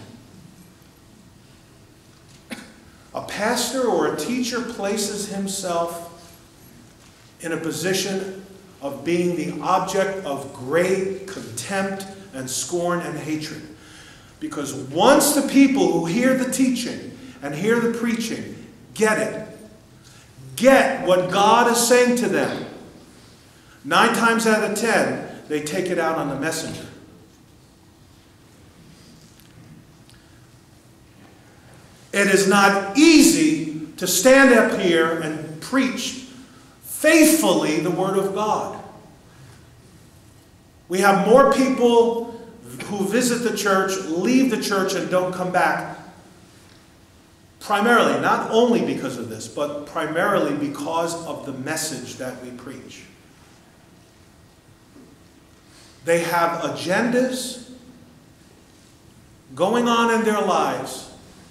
A pastor or a teacher places himself in a position of being the object of great contempt and scorn and hatred. Because once the people who hear the teaching and hear the preaching get it. Get what God is saying to them. 9 times out of 10, they take it out on the messenger. It is not easy to stand up here and preach faithfully the Word of God. We have more people who visit the church, leave the church, and don't come back. Primarily, not only because of this, but primarily because of the message that we preach. They have agendas going on in their lives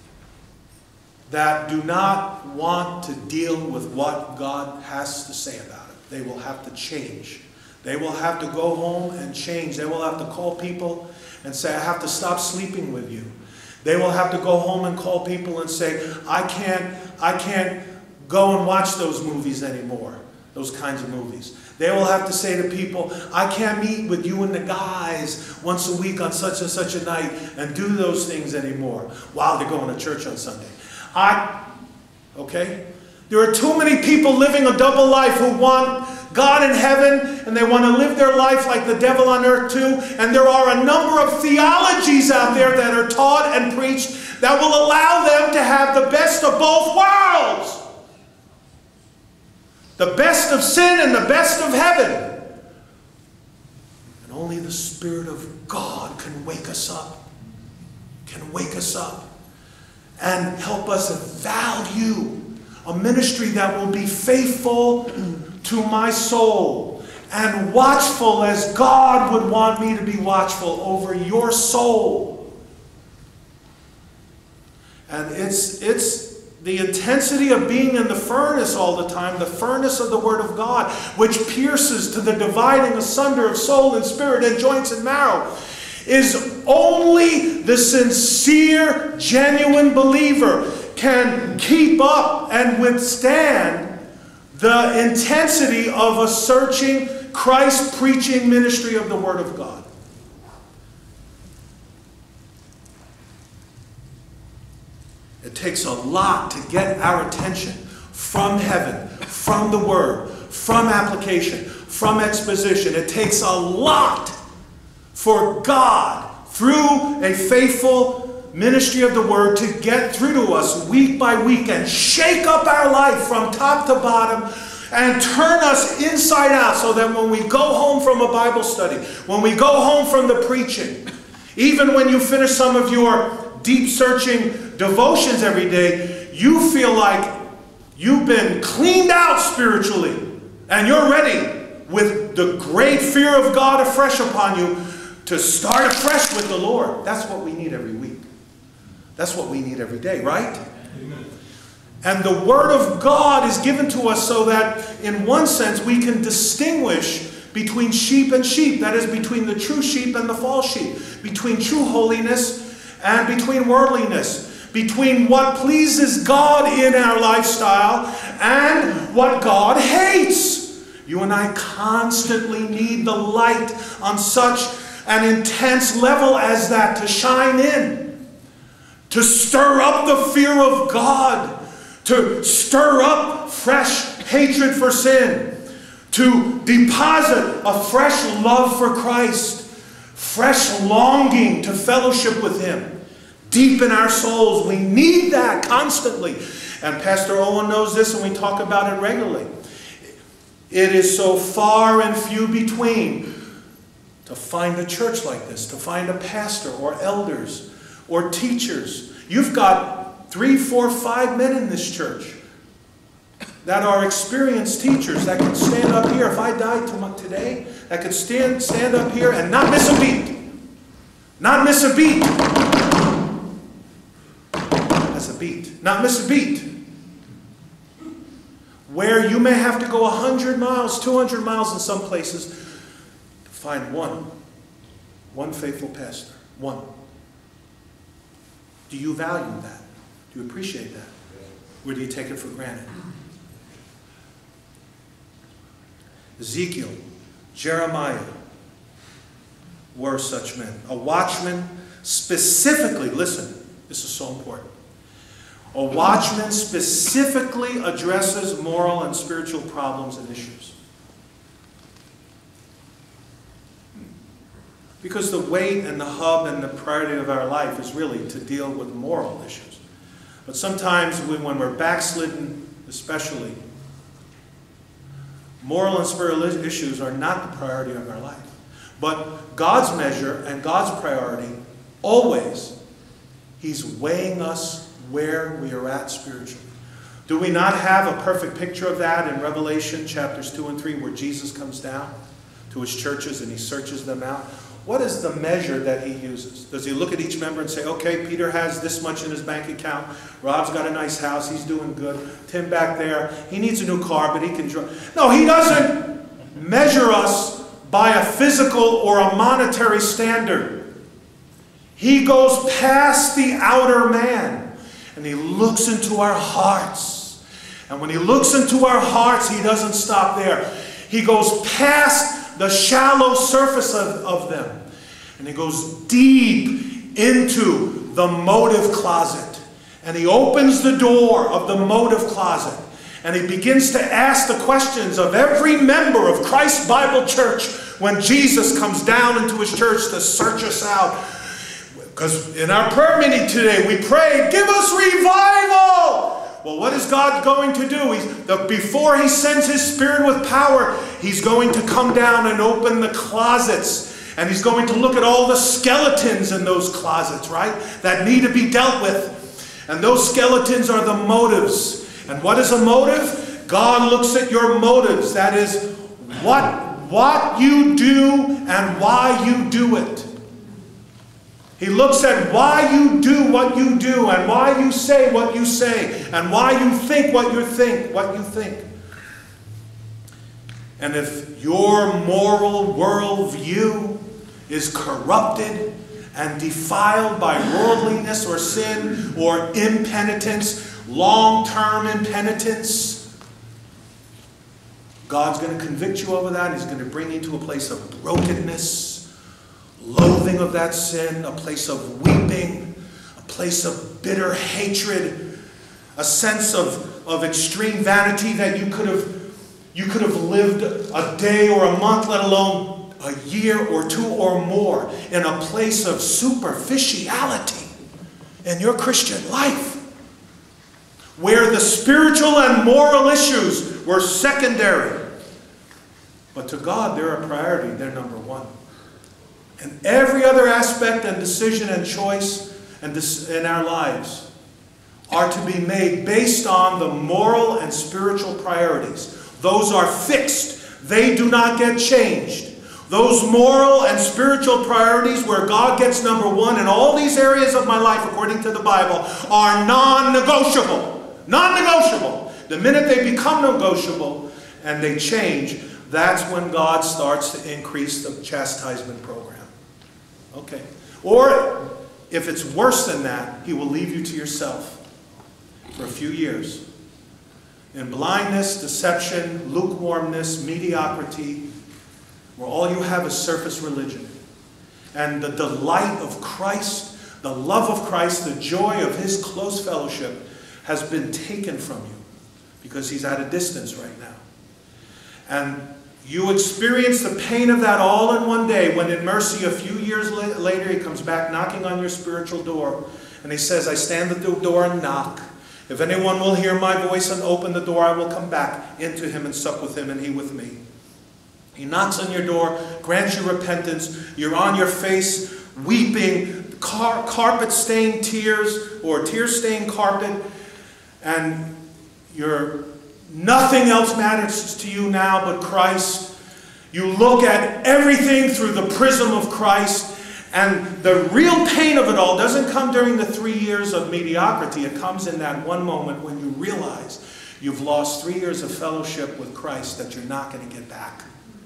that do not want to deal with what God has to say about it. They will have to change. They will have to go home and change. They will have to call people and say, I have to stop sleeping with you. They will have to go home and call people and say, I can't go and watch those movies anymore, those kinds of movies. They will have to say to people, I can't meet with you and the guys once a week on such and such a night and do those things anymore while they're going to church on Sunday. Okay? There are too many people living a double life who want God in heaven and they want to live their life like the devil on earth too. And there are a number of theologies out there that are taught and preached that will allow them to have the best of both worlds. The best of sin and the best of heaven. And only the Spirit of God can wake us up. Can wake us up. And help us value a ministry that will be faithful to my soul and watchful as God would want me to be watchful over your soul. And it's the intensity of being in the furnace all the time, the furnace of the Word of God, which pierces to the dividing asunder of soul and spirit and joints and marrow, is only the sincere, genuine believer can keep up and withstand the intensity of a searching, Christ-preaching ministry of the Word of God. It takes a lot to get our attention from heaven, from the Word, from application, from exposition. It takes a lot for God, through a faithful ministry of the Word, to get through to us week by week and shake up our life from top to bottom and turn us inside out so that when we go home from a Bible study, when we go home from the preaching, even when you finish some of your deep searching devotions every day, you feel like you've been cleaned out spiritually and you're ready with the great fear of God afresh upon you to start afresh with the Lord. That's what we need every week. That's what we need every day, right? Amen. And the Word of God is given to us so that, in one sense, we can distinguish between sheep and sheep. That is, between the true sheep and the false sheep. Between true holiness and between worldliness. Between what pleases God in our lifestyle and what God hates. You and I constantly need the light on such an intense level as that to shine in. To stir up the fear of God. To stir up fresh hatred for sin. To deposit a fresh love for Christ. Fresh longing to fellowship with Him. Deep in our souls. We need that constantly. And Pastor Owen knows this and we talk about it regularly. It is so far and few between to find a church like this. To find a pastor or elders or teachers. You've got 3, 4, 5 men in this church that are experienced teachers that can stand up here. If I died today, that could stand up here and not miss a beat. Not miss a beat. That's a beat. Not miss a beat. Where you may have to go 100 miles, 200 miles in some places to find one faithful pastor. One. Do you value that? Do you appreciate that? Or do you take it for granted? Ezekiel, Jeremiah were such men. A watchman specifically, listen, this is so important, A watchman specifically addresses moral and spiritual problems and issues. Because the weight and the hub and the priority of our life is really to deal with moral issues. But sometimes when we're backslidden, especially, moral and spiritual issues are not the priority of our life. But God's measure and God's priority, always, He's weighing us where we are at spiritually. Do we not have a perfect picture of that in Revelation chapters 2 and 3 where Jesus comes down to His churches and He searches them out? What is the measure that He uses? Does He look at each member and say, okay, Peter has this much in his bank account. Rob's got a nice house. He's doing good. Tim back there, he needs a new car, but he can drive. No, He doesn't measure us by a physical or a monetary standard. He goes past the outer man and He looks into our hearts. And when He looks into our hearts, He doesn't stop there. He goes past the shallow surface of them. And He goes deep into the motive closet. And He opens the door of the motive closet. And He begins to ask the questions of every member of Christ Bible Church when Jesus comes down into His church to search us out. Because in our prayer meeting today, we prayed, give us revival. Well, what is God going to do? Before He sends His Spirit with power, He's going to come down and open the closets. And He's going to look at all the skeletons in those closets, right? That need to be dealt with. And those skeletons are the motives. And what is a motive? God looks at your motives. That is, what you do and why you do it. He looks at why you do what you do, and why you say what you say, and why you think what you think. And if your moral worldview is corrupted and defiled by worldliness or sin or impenitence, long-term impenitence, God's going to convict you over that. He's going to bring you to a place of brokenness, loathing of that sin, a place of weeping, a place of bitter hatred, a sense of extreme vanity that you could have lived a day or a month, let alone a year or two or more, in a place of superficiality in your Christian life, where the spiritual and moral issues were secondary. But to God, they're a priority. They're number one. And every other aspect and decision and choice in our lives are to be made based on the moral and spiritual priorities. Those are fixed. They do not get changed. Those moral and spiritual priorities where God gets number one in all these areas of my life, according to the Bible, are non-negotiable. Non-negotiable. The minute they become negotiable and they change, that's when God starts to increase the chastisement program. Okay. Or, if it's worse than that, He will leave you to yourself for a few years. In blindness, deception, lukewarmness, mediocrity, where all you have is surface religion. And the delight of Christ, the love of Christ, the joy of His close fellowship has been taken from you because He's at a distance right now. And you experience the pain of that all in one day when in mercy a few years later He comes back knocking on your spiritual door and He says, I stand at the door and knock. If anyone will hear my voice and open the door, I will come back into him and sup with him and he with me. He knocks on your door, grants you repentance. You're on your face, weeping, carpet-stained tears or tear-stained carpet, and nothing else matters to you now but Christ. You look at everything through the prism of Christ, and the real pain of it all doesn't come during the 3 years of mediocrity. It comes in that one moment when you realize you've lost 3 years of fellowship with Christ that you're not going to get back.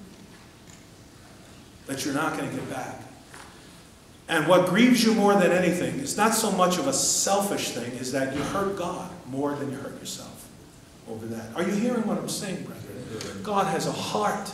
That you're not going to get back. And what grieves you more than anything is not so much of a selfish thing, is that you hurt God more than you hurt yourself over that. Are you hearing what I'm saying, brethren? God has a heart.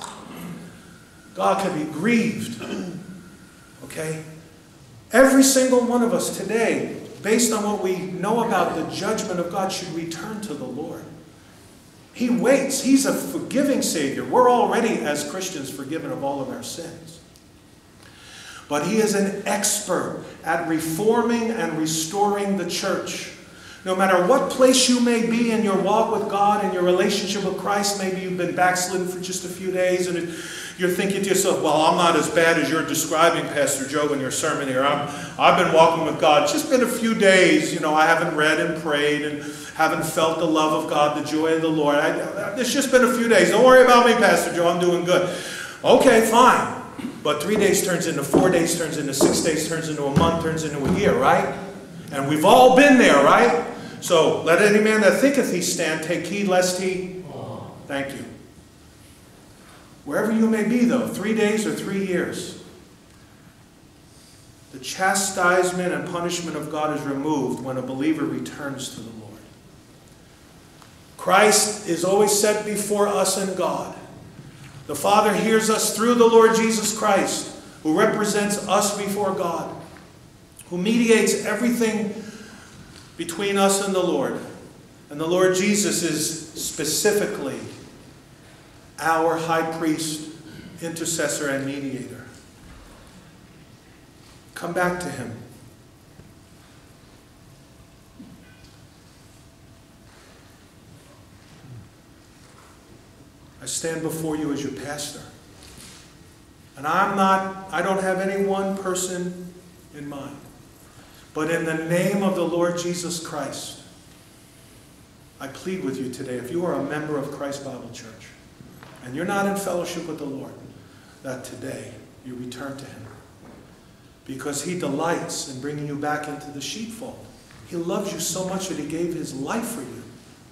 God can be grieved. Okay? Every single one of us today based on what we know about the judgment of God, should return to the Lord. He waits. He's a forgiving Savior. We're already, as Christians, forgiven of all of our sins. But He is an expert at reforming and restoring the church. No matter what place you may be in your walk with God and your relationship with Christ, maybe you've been backslidden for just a few days and you're thinking to yourself, well, I'm not as bad as you're describing, Pastor Joe, in your sermon here. I've been walking with God. It's just been a few days. You know, I haven't read and prayed and haven't felt the love of God, the joy of the Lord. It's just been a few days. Don't worry about me, Pastor Joe. I'm doing good. Okay, fine. But 3 days turns into 4 days, turns into 6 days, turns into a month, turns into a year, right? And we've all been there, right? So, let any man that thinketh he stand take heed lest he... Thank you. Wherever you may be, though, 3 days or 3 years, the chastisement and punishment of God is removed when a believer returns to the Lord. Christ is always set before us and God. The Father hears us through the Lord Jesus Christ, who represents us before God, who mediates everything between us and the Lord. And the Lord Jesus is specifically our high priest, intercessor, and mediator. Come back to Him. I stand before you as your pastor. And I don't have any one person in mind. But in the name of the Lord Jesus Christ, I plead with you today, if you are a member of Christ Bible Church, and you're not in fellowship with the Lord, that today you return to Him. Because He delights in bringing you back into the sheepfold. He loves you so much that He gave His life for you.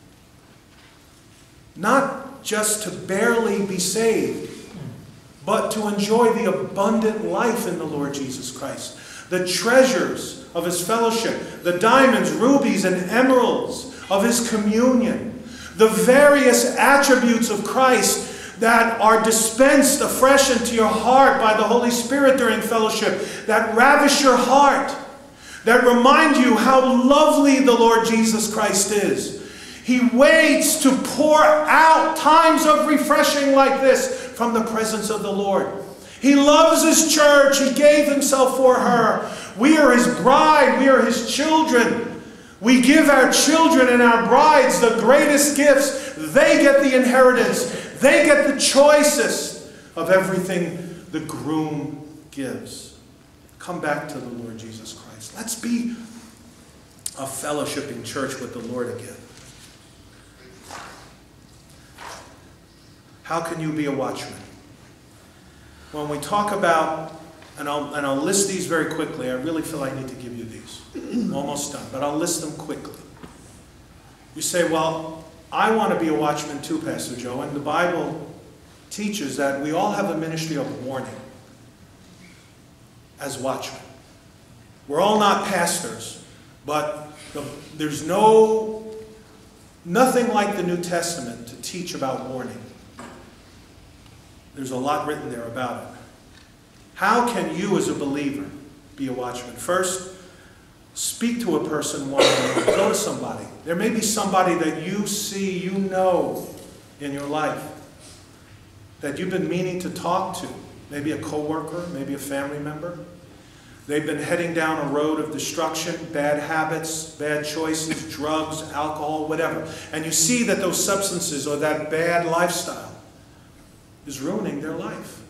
Not just to barely be saved, but to enjoy the abundant life in the Lord Jesus Christ. The treasures of His fellowship, the diamonds, rubies, and emeralds of His communion, the various attributes of Christ that are dispensed afresh into your heart by the Holy Spirit during fellowship, that ravish your heart, that remind you how lovely the Lord Jesus Christ is. He waits to pour out times of refreshing like this from the presence of the Lord. He loves His church. He gave Himself for her. We are His bride. We are His children. We give our children and our brides the greatest gifts. They get the inheritance. They get the choicest of everything the groom gives. Come back to the Lord Jesus Christ. Let's be a fellowshipping church with the Lord again. How can you be a watchman? When we talk about, and I'll list these very quickly. I really feel I need to give you these. I'm almost done, but I'll list them quickly. You say, well, I want to be a watchman too, Pastor Joe, and the Bible teaches that we all have a ministry of warning as watchmen. We're all not pastors, but there's nothing like the New Testament to teach about warning. There's a lot written there about it. How can you as a believer be a watchman? First, speak to a person one-on-one. Go to somebody. There may be somebody that you see, you know in your life that you've been meaning to talk to. Maybe a coworker, maybe a family member. They've been heading down a road of destruction, bad habits, bad choices, drugs, alcohol, whatever. And you see that those substances or that bad lifestyle is ruining their life.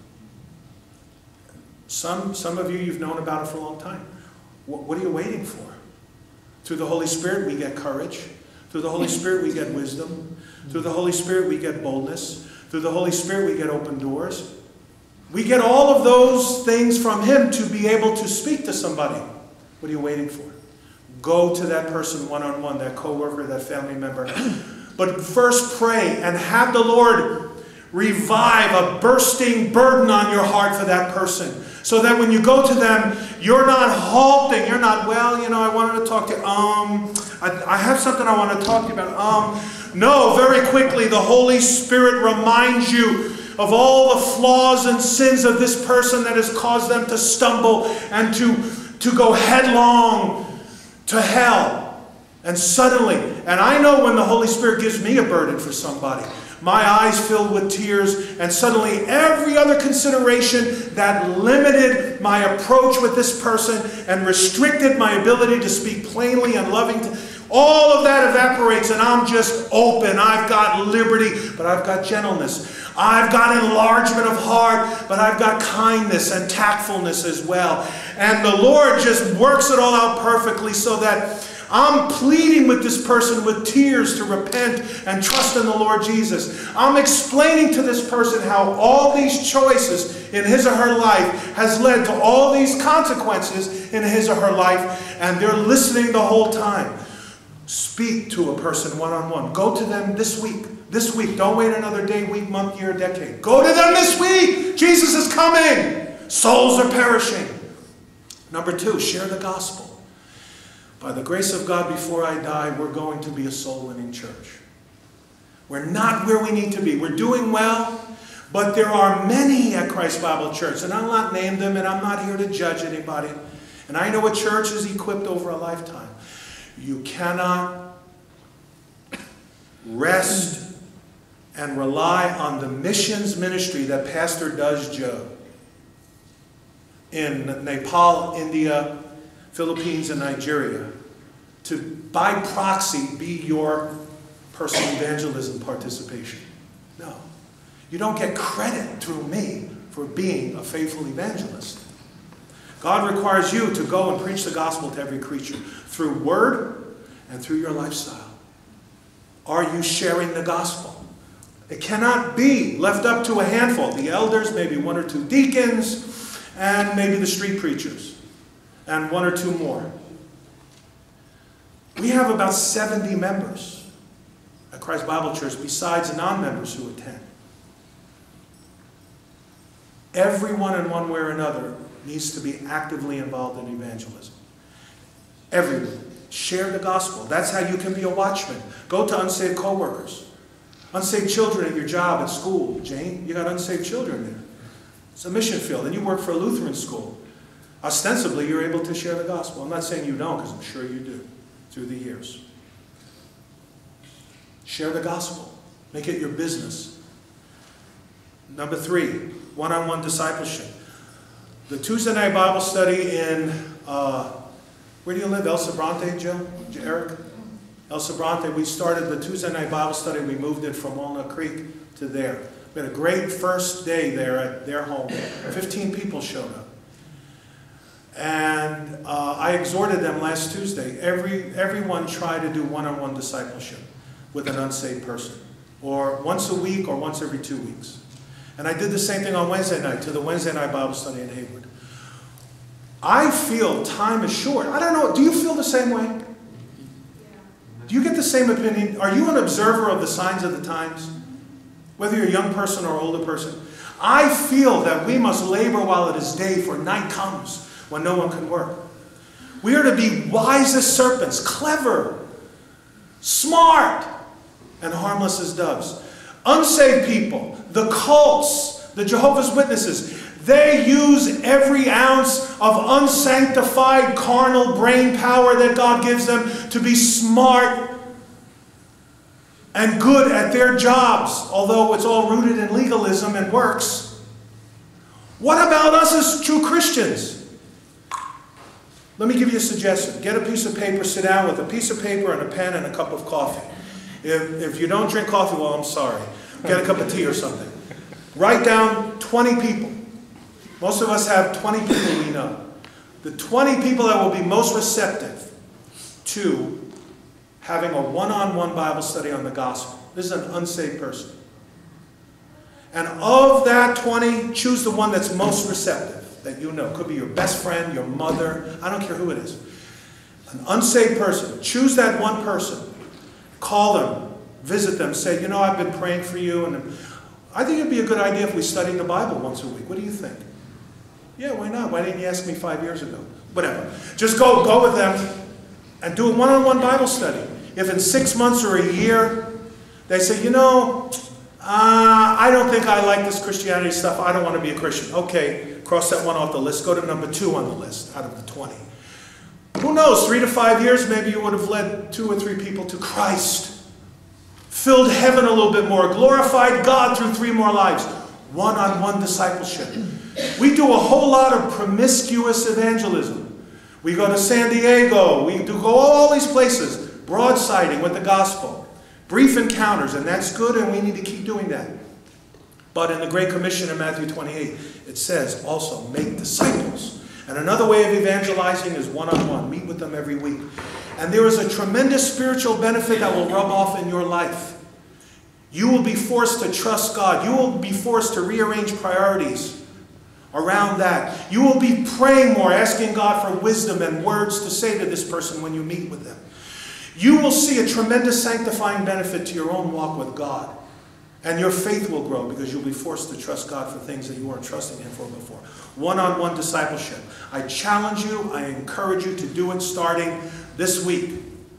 Some of you, you've known about it for a long time. What are you waiting for? Through the Holy Spirit, we get courage. Through the Holy Spirit, we get wisdom. Through the Holy Spirit, we get boldness. Through the Holy Spirit, we get open doors. We get all of those things from Him to be able to speak to somebody. What are you waiting for? Go to that person one-on-one, that coworker, that family member. But first pray and have the Lord revive a bursting burden on your heart for that person. So that when you go to them, you're not halting. You're not, well, you know, I wanted to talk to you. I have something I want to talk to you about. No, very quickly, the Holy Spirit reminds you of all the flaws and sins of this person that has caused them to stumble and to go headlong to hell. And suddenly, and I know when the Holy Spirit gives me a burden for somebody, my eyes filled with tears, and suddenly every other consideration that limited my approach with this person and restricted my ability to speak plainly and loving, all of that evaporates, and I'm just open. I've got liberty, but I've got gentleness. I've got enlargement of heart, but I've got kindness and tactfulness as well. And the Lord just works it all out perfectly so that I'm pleading with this person with tears to repent and trust in the Lord Jesus. I'm explaining to this person how all these choices in his or her life has led to all these consequences in his or her life, and they're listening the whole time. Speak to a person one-on-one. Go to them this week. This week. Don't wait another day, week, month, year, decade. Go to them this week. Jesus is coming. Souls are perishing. Number 2, share the gospel. By the grace of God, before I die, we're going to be a soul-winning church. We're not where we need to be. We're doing well, but there are many at Christ Bible Church, and I'll not name them, and I'm not here to judge anybody. And I know a church is equipped over a lifetime. You cannot rest and rely on the missions ministry that Pastor does, Joe, in Nepal, India, Philippines, and Nigeria, to by proxy be your personal evangelism participation. No. You don't get credit through me for being a faithful evangelist. God requires you to go and preach the gospel to every creature through word and through your lifestyle. Are you sharing the gospel? It cannot be left up to a handful. The elders, maybe 1 or 2 deacons, and maybe the street preachers, and 1 or 2 more. We have about 70 members at Christ Bible Church besides the non-members who attend. Everyone in one way or another needs to be actively involved in evangelism. Everyone. Share the gospel. That's how you can be a watchman. Go to unsaved co-workers. Unsaved children at your job, at school. Jane, you got unsaved children there. It's a mission field. And you work for a Lutheran school. Ostensibly, you're able to share the gospel. I'm not saying you don't, because I'm sure you do through the years. Share the gospel. Make it your business. Number 3, one-on-one discipleship. The Tuesday night Bible study in, where do you live? El Sobrante, Joe? Eric? El Sobrante. We started the Tuesday night Bible study. We moved it from Walnut Creek to there. We had a great first day there at their home. 15 people showed up. And I exhorted them last Tuesday. Everyone try to do one-on-one discipleship with an unsaved person. Or once a week or once every 2 weeks. And I did the same thing on Wednesday night to the Wednesday night Bible study in Hayward. I feel time is short. I don't know. Do you feel the same way? Do you get the same opinion? Are you an observer of the signs of the times? Whether you're a young person or older person. I feel that we must labor while it is day, for night comes when no one can work. We are to be wise as serpents, clever, smart, and harmless as doves. Unsaved people, the cults, the Jehovah's Witnesses, they use every ounce of unsanctified carnal brain power that God gives them to be smart and good at their jobs, although it's all rooted in legalism and works. What about us as true Christians? Let me give you a suggestion. Get a piece of paper, sit down with a piece of paper and a pen and a cup of coffee. If you don't drink coffee, well, I'm sorry. Get a cup of tea or something. Write down 20 people. Most of us have 20 people we know. The 20 people that will be most receptive to having a one-on-one Bible study on the gospel. This is an unsaved person. And of that 20, choose the one that's most receptive that you know. Could be your best friend, your mother, I don't care who it is. An unsaved person. Choose that one person. Call them. Visit them. Say, you know, I've been praying for you, and I think it'd be a good idea if we studied the Bible once a week. What do you think? Yeah, why not? Why didn't you ask me 5 years ago? Whatever. Just go with them and do a one-on-one Bible study. If in 6 months or a year they say, you know, I don't think I like this Christianity stuff. I don't want to be a Christian. Okay, cross that one off the list. Go to number 2 on the list out of the 20. Who knows, 3 to 5 years, maybe you would have led 2 or 3 people to Christ. Filled heaven a little bit more. Glorified God through 3 more lives. One-on-one discipleship. We do a whole lot of promiscuous evangelism. We go to San Diego. We do go all these places. Broadsiding with the gospel. Brief encounters, and that's good, and we need to keep doing that. But in the Great Commission in Matthew 28, it says also, make disciples. And another way of evangelizing is one-on-one. Meet with them every week. And there is a tremendous spiritual benefit that will rub off in your life. You will be forced to trust God. You will be forced to rearrange priorities around that. You will be praying more, asking God for wisdom and words to say to this person when you meet with them. You will see a tremendous sanctifying benefit to your own walk with God. And your faith will grow because you'll be forced to trust God for things that you weren't trusting Him for before. One-on-one discipleship. I challenge you, I encourage you to do it starting this week.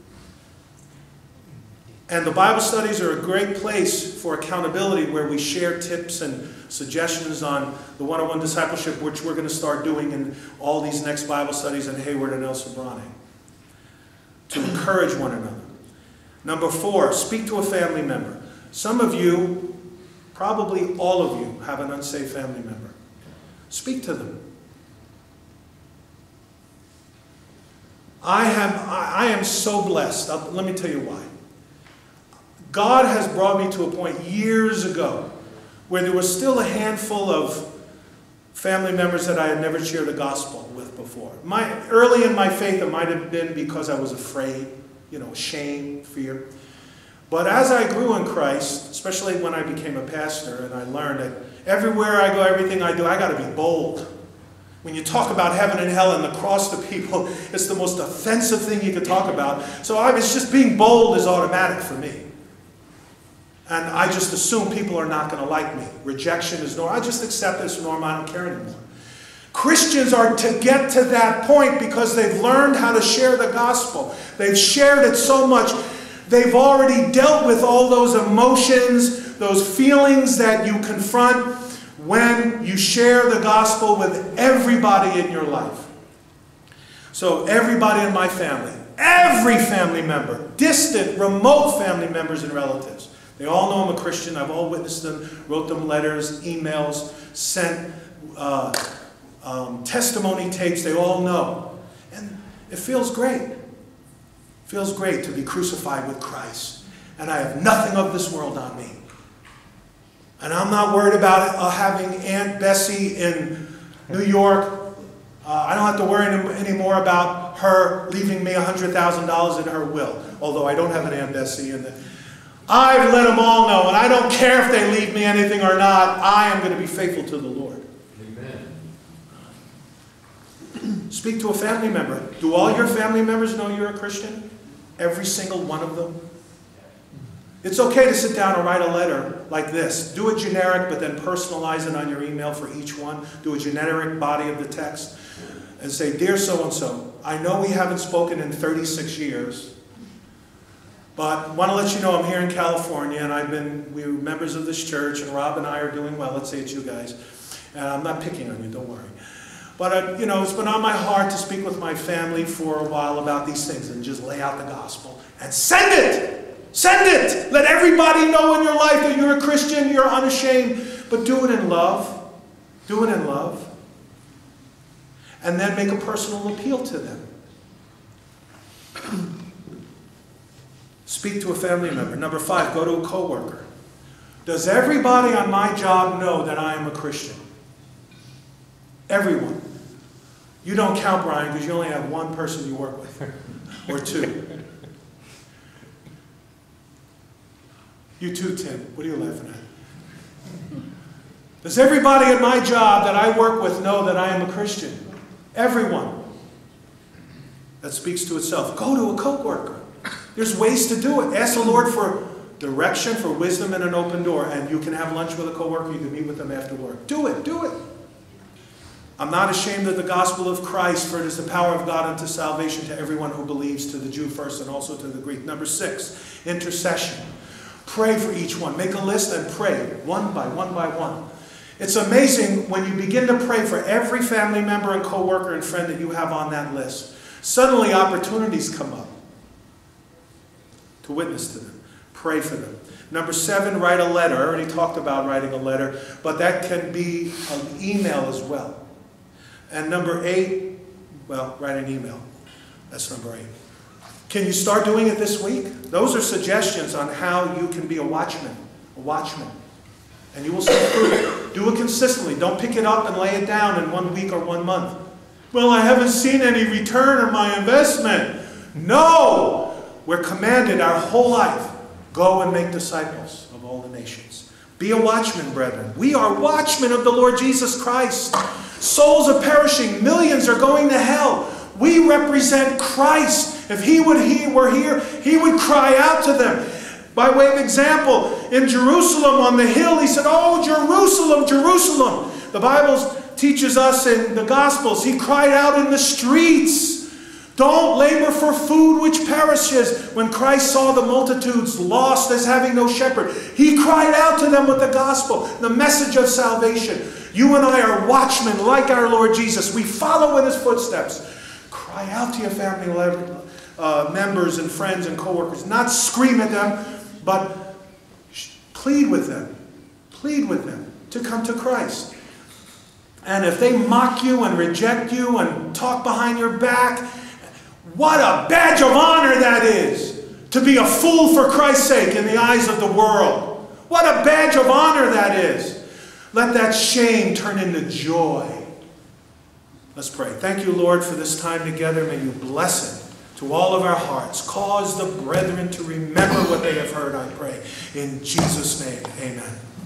And the Bible studies are a great place for accountability where we share tips and suggestions on the one-on-one discipleship, which we're going to start doing in all these next Bible studies in Hayward and El Sobrante, to encourage one another. Number 4, speak to a family member. Some of you, probably all of you, have an unsafe family member. Speak to them. I am so blessed. Let me tell you why. God has brought me to a point years ago where there was still a handful of family members that I had never shared the gospel with before. Early in my faith, it might have been because I was afraid, shame, fear. But as I grew in Christ, especially when I became a pastor, and I learned that everywhere I go, everything I do, I got to be bold. When you talk about heaven and hell and the cross to people, it's the most offensive thing you could talk about. So it's just being bold is automatic for me. And I just assume people are not going to like me. Rejection is normal. I just accept this norm. I don't care anymore. Christians are to get to that point because they've learned how to share the gospel. They've shared it so much. They've already dealt with all those emotions, those feelings that you confront when you share the gospel with everybody in your life. So everybody in my family, every family member, distant, remote family members and relatives, they all know I'm a Christian. I've all witnessed them, wrote them letters, emails, sent testimony tapes. They all know. And it feels great. It feels great to be crucified with Christ. And I have nothing of this world on me. And I'm not worried about having Aunt Bessie in New York. I don't have to worry anymore about her leaving me $100,000 in her will. Although I don't have an Aunt Bessie. I've let them all know. And I don't care if they leave me anything or not. I am going to be faithful to the Lord. Amen. Speak to a family member. Do all your family members know you're a Christian? Every single one of them? It's okay to sit down and write a letter like this. Do it generic, but then personalize it on your email for each one. Do a generic body of the text. And say, dear so-and-so, I know we haven't spoken in 36 years, but I want to let you know I'm here in California, and we're members of this church, and Rob and I are doing well. Let's say it's you guys. And I'm not picking on you, don't worry. But, it's been on my heart to speak with my family for a while about these things and just lay out the gospel. And send it! Send it! Let everybody know in your life that you're a Christian, you're unashamed. But do it in love. Do it in love. And then make a personal appeal to them. Speak to a family member. Number 5, go to a coworker. Does everybody on my job know that I am a Christian? Everyone. You don't count, Brian, because you only have one person you work with. Or 2. You too, Tim. What are you laughing at? Does everybody at my job that I work with know that I am a Christian? Everyone. That speaks to itself. Go to a coworker. There's ways to do it. Ask the Lord for direction, for wisdom, and an open door. And you can have lunch with a coworker. You can meet with them after work. Do it. Do it. I'm not ashamed of the gospel of Christ, for it is the power of God unto salvation to everyone who believes, to the Jew first and also to the Greek. Number 6, intercession. Pray for each one. Make a list and pray one by one by one. It's amazing when you begin to pray for every family member and coworker and friend that you have on that list. Suddenly opportunities come up to witness to them. Pray for them. Number 7, write a letter. I already talked about writing a letter, but that can be an email as well. And number 8, well, write an email. That's number 8. Can you start doing it this week? Those are suggestions on how you can be a watchman. And you will see fruit. Do it consistently. Don't pick it up and lay it down in 1 week or 1 month. Well, I haven't seen any return on my investment. No! We're commanded our whole life, go and make disciples of all the nations. Be a watchman, brethren. We are watchmen of the Lord Jesus Christ. Souls are perishing. Millions are going to hell. We represent Christ. If He were here, He would cry out to them. By way of example, in Jerusalem on the hill, He said, "Oh, Jerusalem, Jerusalem." The Bible teaches us in the Gospels, He cried out in the streets, "Don't labor for food which perishes." When Christ saw the multitudes lost as having no shepherd, He cried out to them with the gospel, the message of salvation. You and I are watchmen like our Lord Jesus. We follow in His footsteps. Cry out to your family members and friends and co-workers. Not scream at them, but plead with them. Plead with them to come to Christ. And if they mock you and reject you and talk behind your back, what a badge of honor that is, to be a fool for Christ's sake in the eyes of the world. What a badge of honor that is. Let that shame turn into joy. Let's pray. Thank you, Lord, for this time together. May you bless it to all of our hearts. Cause the brethren to remember what they have heard, I pray. In Jesus' name, amen.